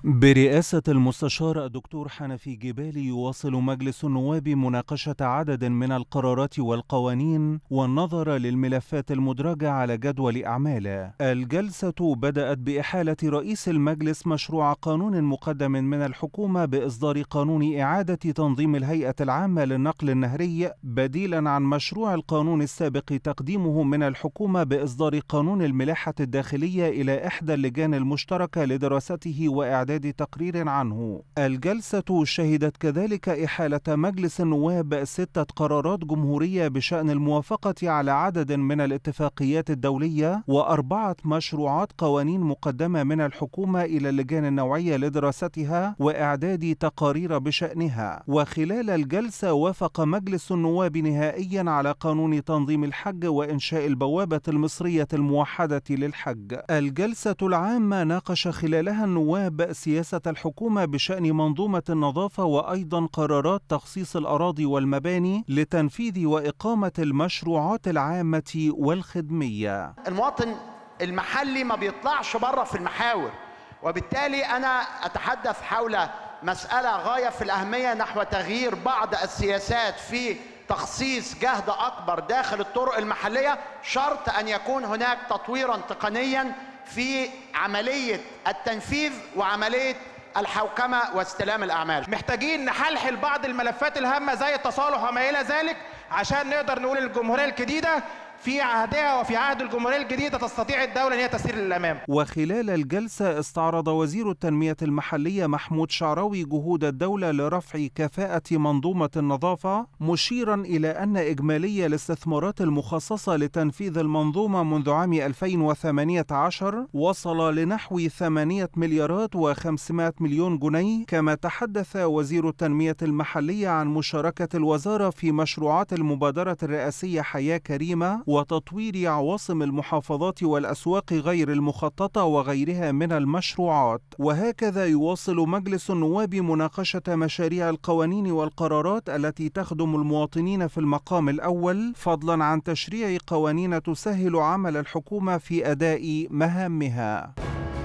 برئاسة المستشار الدكتور حنفي جبالي يواصل مجلس النواب مناقشة عدد من القرارات والقوانين والنظر للملفات المدرجة على جدول أعماله. الجلسة بدأت بإحالة رئيس المجلس مشروع قانون مقدم من الحكومة بإصدار قانون إعادة تنظيم الهيئة العامة للنقل النهري بديلا عن مشروع القانون السابق تقديمه من الحكومة بإصدار قانون الملاحة الداخلية إلى إحدى اللجان المشتركة لدراسته وإعداد تقرير عنه. الجلسة شهدت كذلك إحالة مجلس النواب ستة قرارات جمهورية بشأن الموافقة على عدد من الاتفاقيات الدولية وأربعة مشروعات قوانين مقدمة من الحكومة إلى اللجان النوعية لدراستها وإعداد تقارير بشأنها. وخلال الجلسة وافق مجلس النواب نهائيا على قانون تنظيم الحج وإنشاء البوابة المصرية الموحدة للحج. الجلسة العامة ناقش خلالها النواب سياسة الحكومة بشأن منظومة النظافة وأيضا قرارات تخصيص الأراضي والمباني لتنفيذ وإقامة المشروعات العامة والخدمية. المواطن المحلي ما بيطلعش بره في المحاور، وبالتالي أنا أتحدث حول مسألة غاية في الأهمية نحو تغيير بعض السياسات في تخصيص جهد أكبر داخل الطرق المحلية، شرط أن يكون هناك تطويرا تقنيا في عملية التنفيذ وعملية الحوكمة واستلام الأعمال. محتاجين نحلحل بعض الملفات الهامة زي التصالح وما إلى ذلك عشان نقدر نقول الجمهورية الجديدة في عهدها وفي عهد الجمهورية الجديدة تستطيع الدولة أن هي تسير للأمام. وخلال الجلسة استعرض وزير التنمية المحلية محمود شعراوي جهود الدولة لرفع كفاءة منظومة النظافة، مشيرا إلى أن إجمالي الاستثمارات المخصصة لتنفيذ المنظومة منذ عام ألفين وثمانية عشر وصل لنحو ثمانية مليارات وخمسمائة مليون جنيه. كما تحدث وزير التنمية المحلية عن مشاركة الوزارة في مشروعات المبادرة الرئاسية حياة كريمة وتطوير عواصم المحافظات والأسواق غير المخططة وغيرها من المشروعات. وهكذا يواصل مجلس النواب مناقشة مشاريع القوانين والقرارات التي تخدم المواطنين في المقام الأول، فضلا عن تشريع قوانين تسهل عمل الحكومة في أداء مهامها.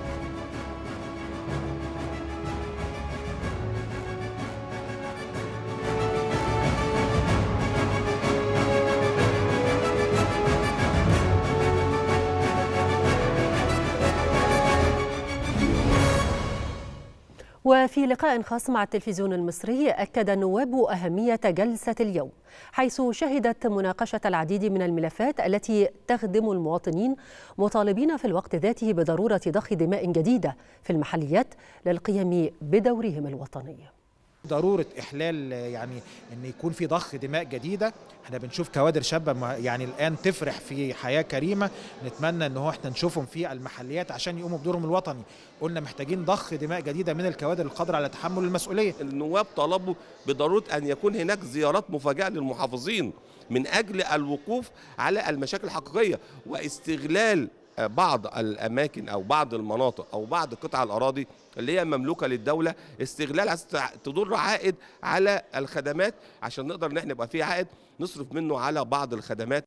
وفي لقاء خاص مع التلفزيون المصري أكد النواب أهمية جلسة اليوم، حيث شهدت مناقشة العديد من الملفات التي تخدم المواطنين، مطالبين في الوقت ذاته بضرورة ضخ دماء جديدة في المحليات للقيام بدورهم الوطني. ضرورة إحلال يعني أن يكون في ضخ دماء جديدة. احنا بنشوف كوادر شابة يعني الآن تفرح في حياة كريمة، نتمنى أن هو احنا نشوفهم في المحليات عشان يقوموا بدورهم الوطني. قلنا محتاجين ضخ دماء جديدة من الكوادر القادرة على تحمل المسؤولية. النواب طلبوا بضرورة أن يكون هناك زيارات مفاجئة للمحافظين من أجل الوقوف على المشاكل الحقيقية واستغلال بعض الأماكن أو بعض المناطق أو بعض قطع الأراضي اللي هي مملوكة للدولة، استغلال تدر عائد على الخدمات عشان نقدر ان احنا يبقى فيه عائد نصرف منه على بعض الخدمات.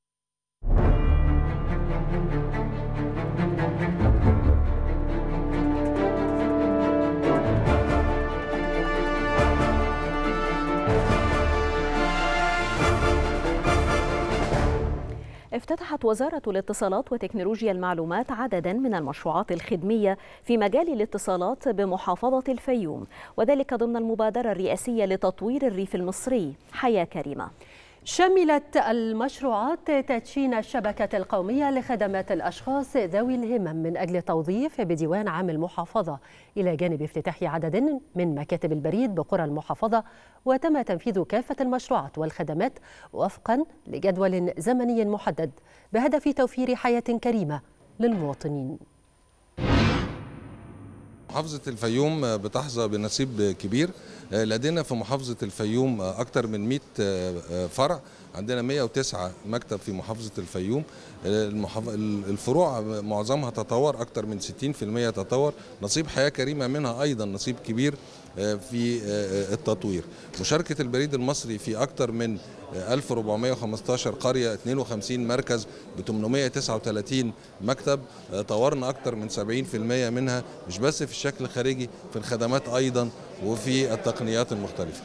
افتتحت وزارة الاتصالات وتكنولوجيا المعلومات عددا من المشروعات الخدمية في مجال الاتصالات بمحافظة الفيوم، وذلك ضمن المبادرة الرئاسية لتطوير الريف المصري حياة كريمة. شملت المشروعات تدشين الشبكة القومية لخدمات الأشخاص ذوي الهمم من أجل توظيف بديوان عام المحافظة، إلى جانب افتتاح عدد من مكاتب البريد بقرى المحافظة. وتم تنفيذ كافة المشروعات والخدمات وفقا لجدول زمني محدد بهدف توفير حياة كريمة للمواطنين. محافظة الفيوم بتحظى بنصيب كبير. لدينا في محافظة الفيوم أكثر من مئة فرع، عندنا مئة وتسعة مكتب في محافظة الفيوم. الفروع معظمها تطور، أكثر من ستين بالمئة تطور. نصيب حياة كريمة منها أيضا نصيب كبير في التطوير. مشاركة البريد المصري في أكثر من ألف وأربعمئة وخمسة عشر قرية، اثنين وخمسين مركز ب ثمانمئة وتسعة وثلاثين مكتب. طورنا أكثر من سبعين بالمئة منها، مش بس في الشكل الخارجي، في الخدمات أيضا وفي التقنيات المختلفة.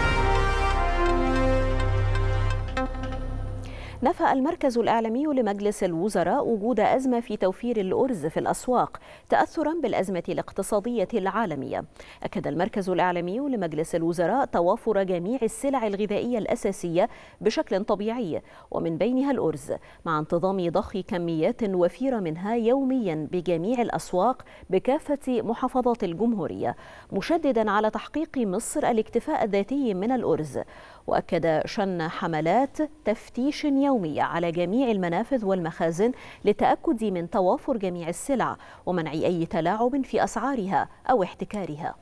نفى المركز الإعلامي لمجلس الوزراء وجود أزمة في توفير الأرز في الأسواق تأثرا بالأزمة الاقتصادية العالمية. أكد المركز الإعلامي لمجلس الوزراء توافر جميع السلع الغذائية الأساسية بشكل طبيعي، ومن بينها الأرز، مع انتظام ضخ كميات وفيرة منها يوميا بجميع الأسواق بكافة محافظات الجمهورية، مشددا على تحقيق مصر الاكتفاء الذاتي من الأرز. وأكد شن حملات تفتيش يومية على جميع المنافذ والمخازن للتأكد من توافر جميع السلع ومنع أي تلاعب في أسعارها أو احتكارها.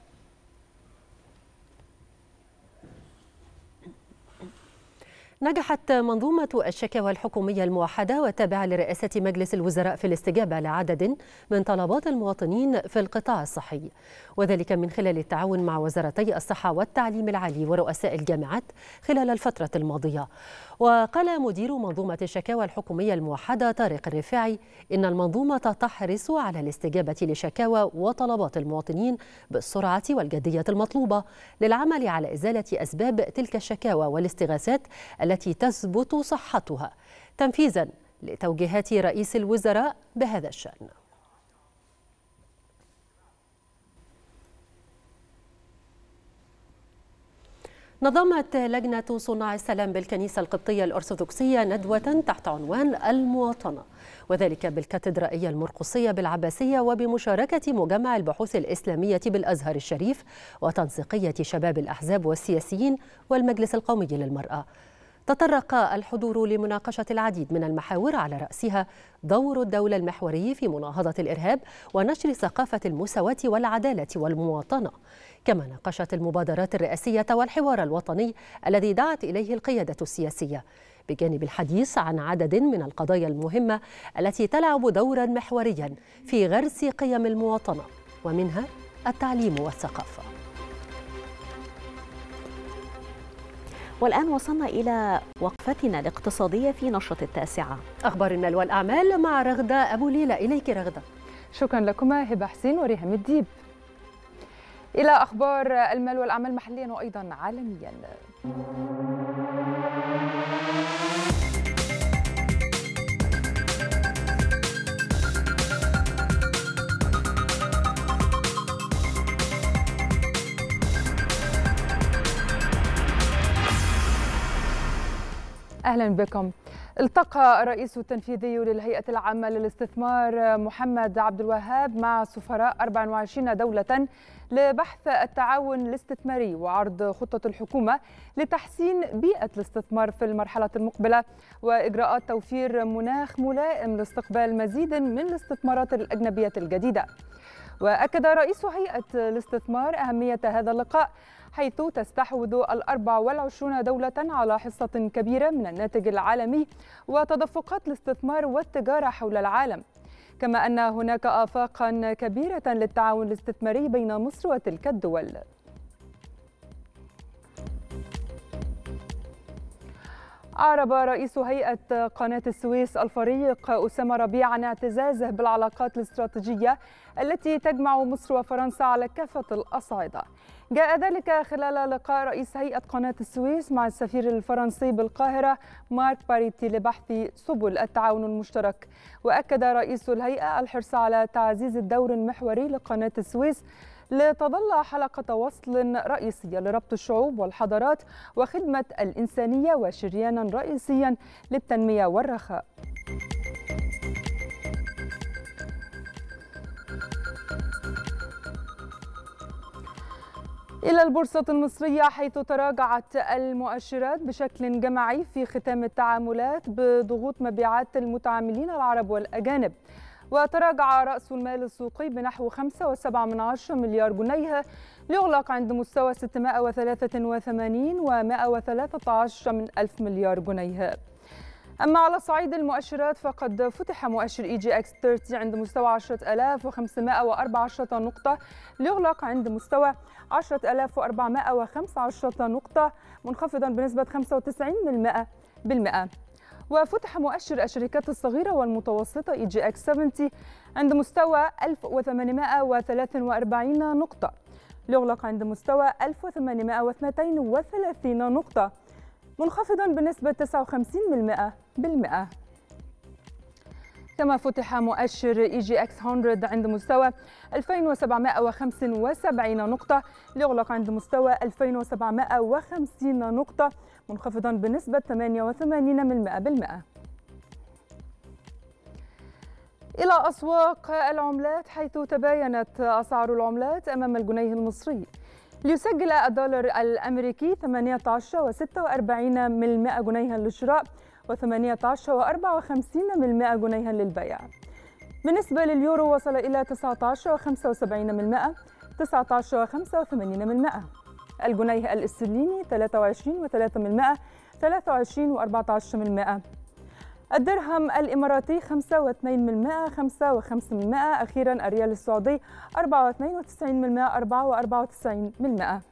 نجحت منظومة الشكاوى الحكومية الموحدة والتابعة لرئاسة مجلس الوزراء في الاستجابة لعدد من طلبات المواطنين في القطاع الصحي، وذلك من خلال التعاون مع وزارتي الصحة والتعليم العالي ورؤساء الجامعات خلال الفترة الماضية. وقال مدير منظومة الشكاوى الحكومية الموحدة طارق الرفاعي إن المنظومة تحرص على الاستجابة لشكاوى وطلبات المواطنين بالسرعة والجدية المطلوبة للعمل على إزالة أسباب تلك الشكاوى والاستغاثات التي تثبت صحتها، تنفيذا لتوجيهات رئيس الوزراء بهذا الشأن. نظمت لجنة صناع السلام بالكنيسة القبطية الأرثوذكسية ندوة تحت عنوان المواطنة، وذلك بالكاتدرائية المرقسية بالعباسية وبمشاركة مجمع البحوث الإسلامية بالأزهر الشريف وتنسيقية شباب الأحزاب والسياسيين والمجلس القومي للمرأة. تطرق الحضور لمناقشة العديد من المحاور على رأسها دور الدولة المحوري في مناهضة الإرهاب ونشر ثقافة المساواة والعدالة والمواطنة، كما ناقشت المبادرات الرئاسية والحوار الوطني الذي دعت إليه القيادة السياسية، بجانب الحديث عن عدد من القضايا المهمة التي تلعب دورا محوريا في غرس قيم المواطنة، ومنها التعليم والثقافة. والآن وصلنا إلى وقفتنا الاقتصادية في نشرة التاسعة. أخبار المال والأعمال مع رغدة أبو ليلى. إليك رغدة. شكرا لكما هبة حسين وريهام الديب. إلى أخبار المال والأعمال محليا وأيضا عالميا. أهلا بكم. التقى الرئيس التنفيذي للهيئة العامة للاستثمار محمد عبد الوهاب مع سفراء أربع وعشرين دولة لبحث التعاون الاستثماري وعرض خطة الحكومة لتحسين بيئة الاستثمار في المرحلة المقبلة وإجراءات توفير مناخ ملائم لاستقبال مزيد من الاستثمارات الأجنبية الجديدة. وأكد رئيس هيئة الاستثمار أهمية هذا اللقاء، حيث تستحوذ الأربع والعشرون دولة على حصة كبيرة من الناتج العالمي وتدفقات الاستثمار والتجارة حول العالم، كما أن هناك آفاقا كبيرة للتعاون الاستثماري بين مصر وتلك الدول. أعرب رئيس هيئة قناة السويس الفريق أسامة ربيع عن اعتزازه بالعلاقات الاستراتيجية التي تجمع مصر وفرنسا على كافة الأصعدة. جاء ذلك خلال لقاء رئيس هيئة قناة السويس مع السفير الفرنسي بالقاهرة مارك باريتي لبحث سبل التعاون المشترك. وأكد رئيس الهيئة الحرص على تعزيز الدور المحوري لقناة السويس لتظل حلقة وصل رئيسية لربط الشعوب والحضارات وخدمة الإنسانية وشريانا رئيسيا للتنمية والرخاء. إلى البورصة المصرية، حيث تراجعت المؤشرات بشكل جماعي في ختام التعاملات بضغوط مبيعات المتعاملين العرب والأجانب. وتراجع رأس المال السوقي بنحو خمسة فاصلة سبعة مليار جنيه ليغلق عند مستوى ستمائة وثلاثة وثمانين ومائة وثلاثة عشر من ألف مليار جنيه. أما على صعيد المؤشرات فقد فتح مؤشر إي جي إكس ثلاثين عند مستوى عشرة آلاف وخمسمائة وأربعة عشر نقطة ليغلق عند مستوى عشرة آلاف وأربعمائة وخمسة عشر نقطة منخفضا بنسبة خمسة وتسعين بالمئة. وفتح مؤشر الشركات الصغيرة والمتوسطة إي جي إكس سبعين عند مستوى ألف وثمانمائة وثلاثة وأربعين نقطة ليغلق عند مستوى ألف وثمانمائة واثنين وثلاثين نقطة منخفضا بنسبة تسعة وخمسين بالمئة. كما فتح مؤشر إي جي إكس مئة عند مستوى ألفين وسبعمائة وخمسة وسبعين نقطة ليغلق عند مستوى ألفين وسبعمائة وخمسين نقطة منخفضا بنسبة ثمانية وثمانين بالمئة. إلى أسواق العملات حيث تباينت أسعار العملات أمام الجنيه المصري ليسجل الدولار الأمريكي ثمانية عشر وستة وأربعين من مئة جنيها للشراء وثمانية عشر وأربعة وخمسين من مئة جنيها للبيع. بالنسبة لليورو وصل إلى تسعة عشر وخمسة وسبعين من مئة تسعة عشر وخمسة وثمانين من مئة. الجنيه الاسترليني ثلاثة وعشرين وثلاثة من مئة ثلاثة وعشرين وأربعة عشر من مئة. الدرهم الإماراتي خمسة واثنين من مئة خمسة وخمسة من مئة. أخيرا الريال السعودي أربعة واثنين وتسعين من مئة أربعة وأربعة وتسعين من مئة.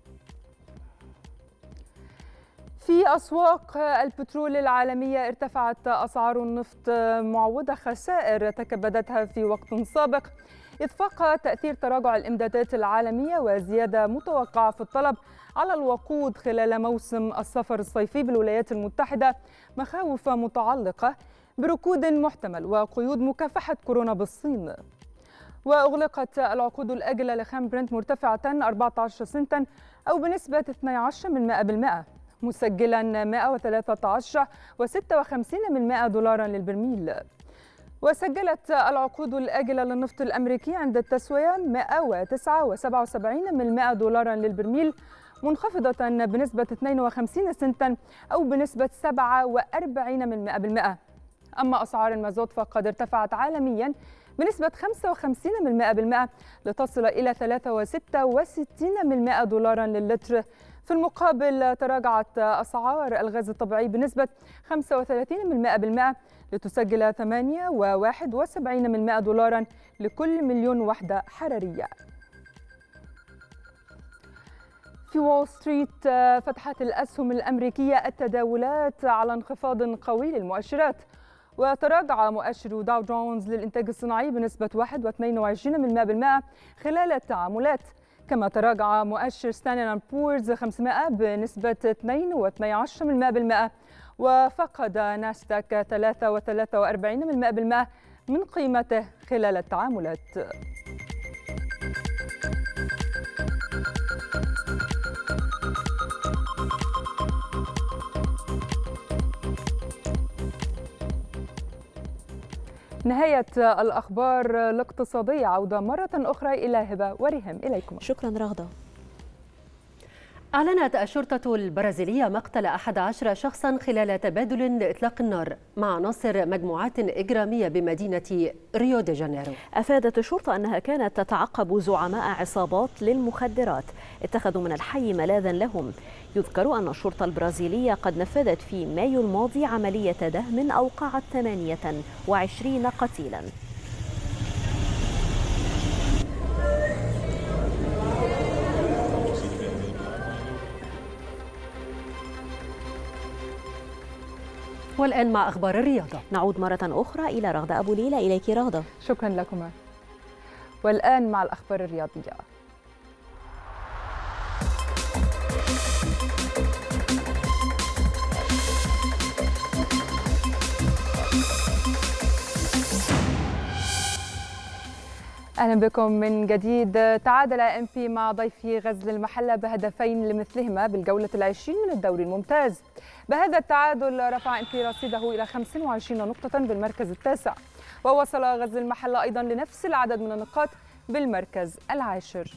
في أسواق البترول العالمية ارتفعت أسعار النفط معوضة خسائر تكبدتها في وقت سابق إذ فاق تأثير تراجع الإمدادات العالمية وزيادة متوقعة في الطلب على الوقود خلال موسم السفر الصيفي بالولايات المتحدة مخاوف متعلقة بركود محتمل وقيود مكافحة كورونا بالصين. وأغلقت العقود الآجلة لخام برنت مرتفعة أربعة عشر سنتا أو بنسبة اثني عشر من مئة بالمئة مسجلا مئة وثلاثة عشر وستة وخمسين من مئة دولارا للبرميل. وسجلت العقود الآجلة للنفط الأمريكي عند التسوية مئة وتسعة وسبعة وسبعين من مئة دولارا للبرميل منخفضة بنسبة اثنين وخمسين سنتا أو بنسبة سبعة وأربعين من مئة بالمئة. أما أسعار المازوت فقد ارتفعت عالميا بنسبة خمسة وخمسين من مئة بالمئة لتصل إلى ثلاثة وستة وستين من مئة دولارا للتر. في المقابل تراجعت أسعار الغاز الطبيعي بنسبة خمسة وثلاثين من مئة بالمئة لتسجل ثمانية وواحد وسبعين من مئة دولارا لكل مليون وحدة حرارية. في وول ستريت فتحت الأسهم الأمريكية التداولات على انخفاض قوي للمؤشرات وتراجع مؤشر داو جونز للإنتاج الصناعي بنسبة واحد واثنين وعشرين من مئة بالمئة خلال التعاملات. كما تراجع مؤشر ستاندرد أند بورز خمسمائة بنسبة اثنين واثني عشر من مئة بالمئة وفقد ناسداك ثلاثة وثلاثة وأربعين من مئة بالمئة من قيمته خلال التعاملات. نهاية الأخبار الاقتصادية. عودة مرة أخرى إلى هبة وريهم. إليكم. شكرا رغدة. أعلنت الشرطة البرازيلية مقتل أحد عشر شخصا خلال تبادل إطلاق النار مع عناصر مجموعات إجرامية بمدينة ريو دي جانيرو. أفادت الشرطة أنها كانت تتعقب زعماء عصابات للمخدرات اتخذوا من الحي ملاذا لهم. يذكر أن الشرطة البرازيلية قد نفذت في مايو الماضي عملية دهم أوقعت ثمانية وعشرين قتيلا. والآن مع أخبار الرياضة. نعود مرة أخرى إلى رغدة أبو ليلى. إليك رغدة. شكرا لكما. والآن مع الأخبار الرياضية. أهلا بكم من جديد. تعادل إم بي مع ضيفي غزل المحلة بهدفين لمثلهما بالجولة العشرين من الدوري الممتاز. بهذا التعادل رفع إم بي رصيده إلى خمس وعشرين نقطة بالمركز التاسع، ووصل غزل المحلة أيضا لنفس العدد من النقاط بالمركز العاشر.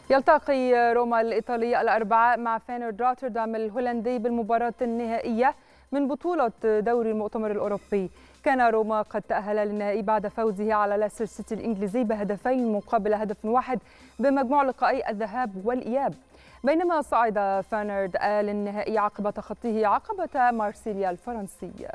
يلتقي روما الإيطالي الأربعاء مع فينورد روتردام الهولندي بالمباراة النهائية من بطولة دوري المؤتمر الأوروبي. كان روما قد تأهل للنهائي بعد فوزه على ليستر سيتي الإنجليزي بهدفين مقابل هدف واحد بمجموع لقائي الذهاب والإياب، بينما صعد فينورد للنهائي عقب تخطيه عقبة مارسيليا الفرنسي.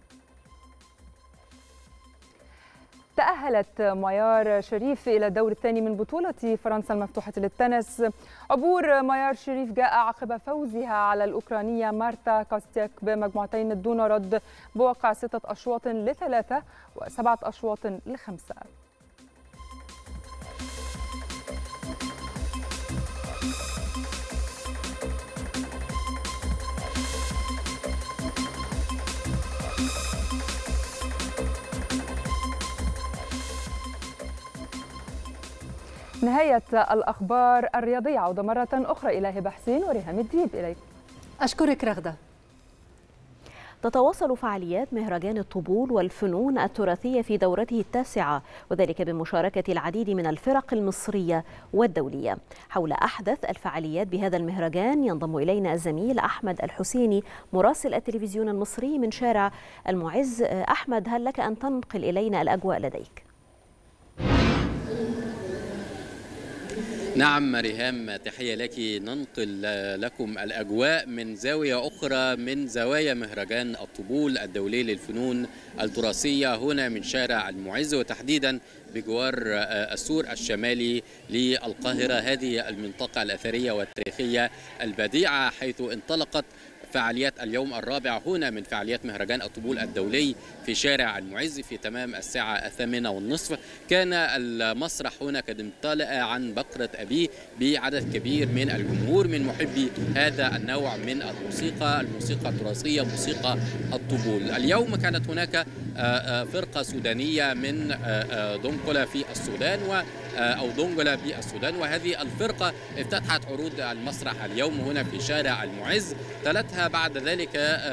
تأهلت ميار شريف إلى الدور الثاني من بطولة فرنسا المفتوحة للتنس. عبور ميار شريف جاء عقب فوزها على الأوكرانية مارتا كوستيك بمجموعتين دون رد بواقع ستة أشواط لثلاثة وسبعة أشواط لخمسة. نهاية الأخبار الرياضية. عودة مرة أخرى إلى هبة حسين وريهام الديب. إليك. أشكرك رغدة. تتواصل فعاليات مهرجان الطبول والفنون التراثية في دورته التاسعة، وذلك بمشاركة العديد من الفرق المصرية والدولية. حول أحدث الفعاليات بهذا المهرجان ينضم إلينا الزميل أحمد الحسيني مراسل التلفزيون المصري من شارع المعز. أحمد، هل لك أن تنقل إلينا الأجواء لديك؟ نعم ريهام، تحية لك. ننقل لكم الأجواء من زاوية أخرى من زوايا مهرجان الطبول الدولي للفنون التراثية هنا من شارع المعز، وتحديدا بجوار السور الشمالي للقاهرة، هذه المنطقة الأثرية والتاريخية البديعة حيث انطلقت فعاليات اليوم الرابع هنا من فعاليات مهرجان الطبول الدولي في شارع المعز في تمام الساعة الثامنة والنصف. كان المسرح هنا قد امتلأ عن بكرة أبيه بعدد كبير من الجمهور من محبي هذا النوع من الموسيقى، الموسيقى التراثية، موسيقى الطبول. اليوم كانت هناك فرقة سودانية من دونجولا في السودان و أو دونجولا بالسودان، وهذه الفرقة افتتحت عروض المسرح اليوم هنا في شارع المعز. تلتها بعد ذلك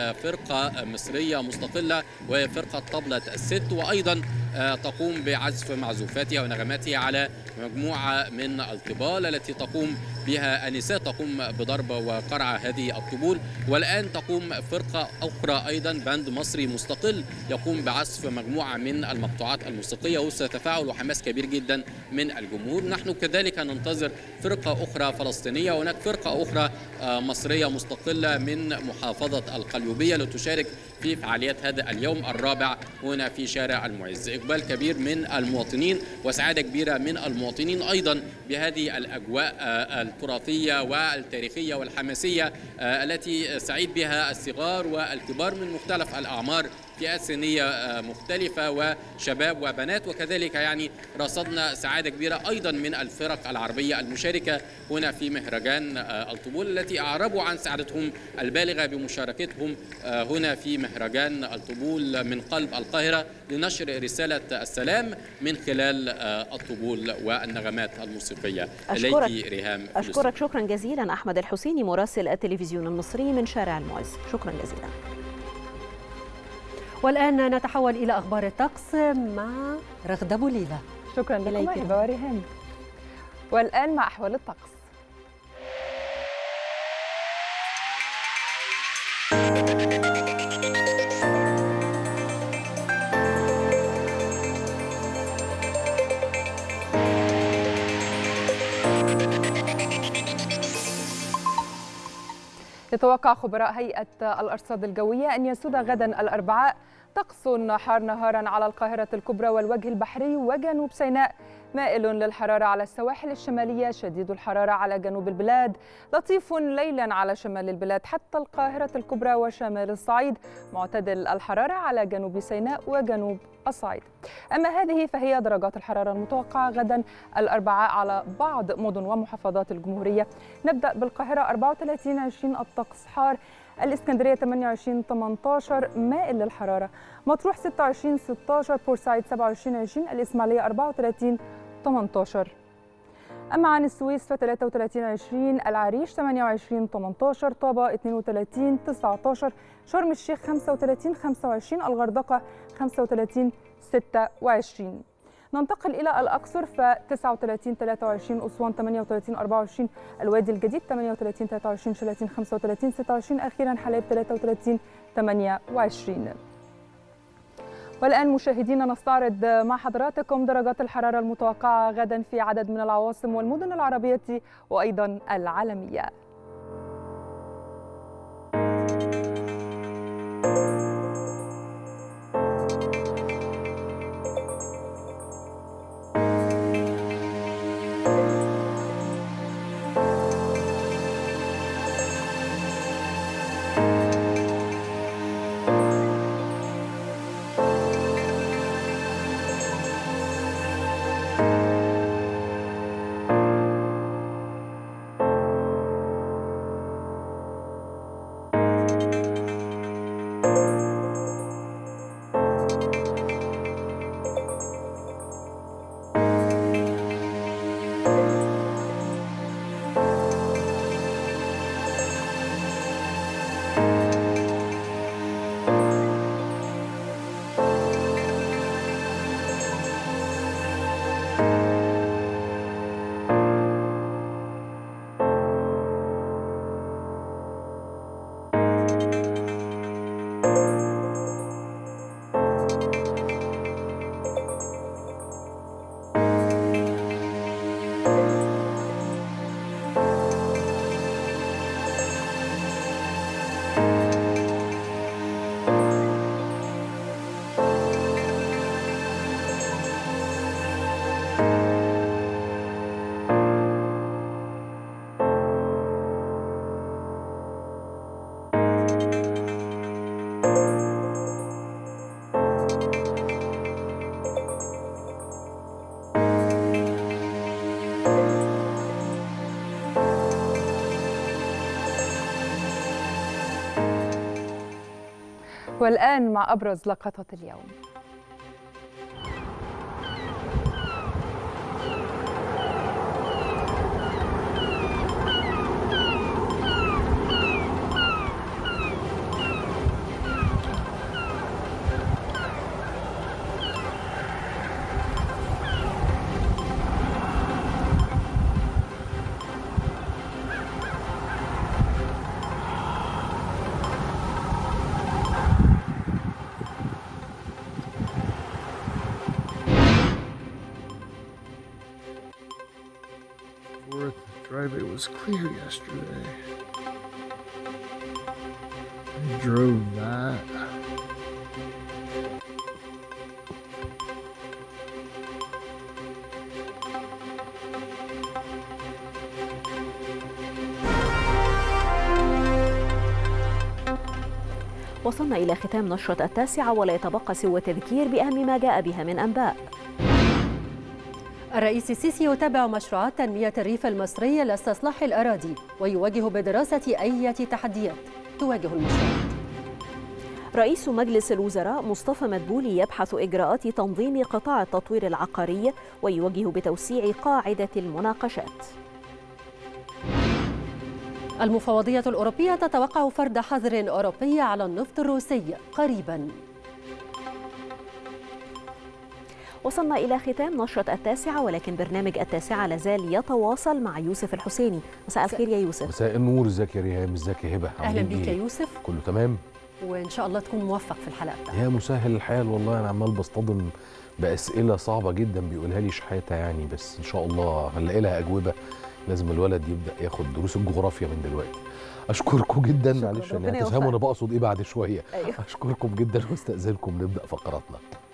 فرقة مصرية مستقلة وهي فرقة طبلة الست، وأيضا تقوم بعزف معزوفاتها ونغماتها على مجموعة من الطبال التي تقوم بها آنسات تقوم بضرب وقرع هذه الطبول. والآن تقوم فرقة أخرى أيضا باند مصري مستقل يقوم بعزف مجموعة من المقطوعات الموسيقية وسط تفاعل وحماس كبير جدا من الجمهور. نحن كذلك ننتظر فرقة أخرى فلسطينية، وهناك فرقة أخرى مصرية مستقلة من محافظة القليوبية لتشارك في فعاليات هذا اليوم الرابع هنا في شارع المعز. إقبال كبير من المواطنين وسعادة كبيرة من المواطنين أيضا بهذه الأجواء التراثية والتاريخية والحماسية التي سعيد بها الصغار والكبار من مختلف الأعمار، فئات سنية مختلفة وشباب وبنات. وكذلك يعني رصدنا سعادة كبيرة أيضا من الفرق العربية المشاركة هنا في مهرجان الطبول التي أعربوا عن سعادتهم البالغة بمشاركتهم هنا في مهرجان الطبول من قلب القاهرة لنشر رسالة السلام من خلال الطبول والنغمات الموسيقية. أشكرك إليك ريهام. أشكرك شكرا جزيلا أحمد الحسيني مراسل التلفزيون المصري من شارع المعز، شكرا جزيلا. والآن نتحول إلى أخبار الطقس مع رغدة بوليلة. شكرا لكم هبة وريهام. والآن مع أحوال الطقس. يتوقع خبراء هيئة الأرصاد الجوية أن يسود غدا الأربعاء طقس حار نهارا على القاهرة الكبرى والوجه البحري وجنوب سيناء، مائل للحرارة على السواحل الشمالية، شديد الحرارة على جنوب البلاد، لطيف ليلا على شمال البلاد حتى القاهرة الكبرى وشمال الصعيد، معتدل الحرارة على جنوب سيناء وجنوب الصعيد. أما هذه فهي درجات الحرارة المتوقعة غدا الأربعاء على بعض مدن ومحافظات الجمهورية. نبدأ بالقاهرة أربعة وثلاثين عشرين الطقس حار، الإسكندرية ثمانية وعشرين ثمانية عشر مائل للحرارة، مطروح ستة وعشرين ستة عشر، بورسعيد سبعة وعشرين عشرين، الإسماعيلية أربعة وثلاثين ثمانية عشر. أما عن السويس فثلاثة وثلاثين عشرين، العريش ثمانية وعشرين ثمانية عشر، طابة اثنين وثلاثين تسعة عشر، شرم الشيخ خمسة وثلاثين خمسة وعشرين، الغردقة خمسة وثلاثين ستة وعشرين. ننتقل إلى الأقصر ف تسعة وثلاثين ثلاثة وعشرين، أسوان ثمانية وثلاثين أربعة وعشرين، الوادي الجديد ثمانية وثلاثين ثلاثة وعشرين، شلاتين خمسة وثلاثين ستة وعشرين، أخيرا حلب ثلاثة وثلاثين ثمانية وعشرين. والآن مشاهدينا نستعرض مع حضراتكم درجات الحرارة المتوقعة غدا في عدد من العواصم والمدن العربية وأيضا العالمية. والآن مع أبرز لقطات اليوم. It was clear yesterday. I drove that. وصلنا إلى ختام نشرة التاسعة ولا يتبقى سوى التذكير بأهم ما جاء بها من أنباء. الرئيس السيسي يتابع مشروعات تنمية الريف المصري لاستصلاح الأراضي ويواجه بدراسة أي تحديات تواجه المشروعات. رئيس مجلس الوزراء مصطفى مدبولي يبحث إجراءات تنظيم قطاع التطوير العقاري ويوجه بتوسيع قاعدة المناقشات. المفوضية الأوروبية تتوقع فرض حظر أوروبي على النفط الروسي قريباً. وصلنا إلى ختام نشرة التاسعة ولكن برنامج التاسعة لازال يتواصل مع يوسف الحسيني. مساء الخير يا يوسف. مساء النور، ازيك يا ريهام، ازيك يا هبة؟ أهلا بيك يا يوسف. كله تمام وإن شاء الله تكون موفق في الحلقة بتاعتك. يا مسهل الحال والله، أنا عمال بصطدم بأسئلة صعبة جدا بيقولها لي شحاتة يعني، بس إن شاء الله هنلاقي لها أجوبة. لازم الولد يبدأ ياخد دروس الجغرافيا من دلوقتي. أشكركم جدا، معلش أنا هتفهموا أنا بقصد إيه بعد شوية. أيوه. أشكركم جدا واستأذنكم نبدأ فقراتنا.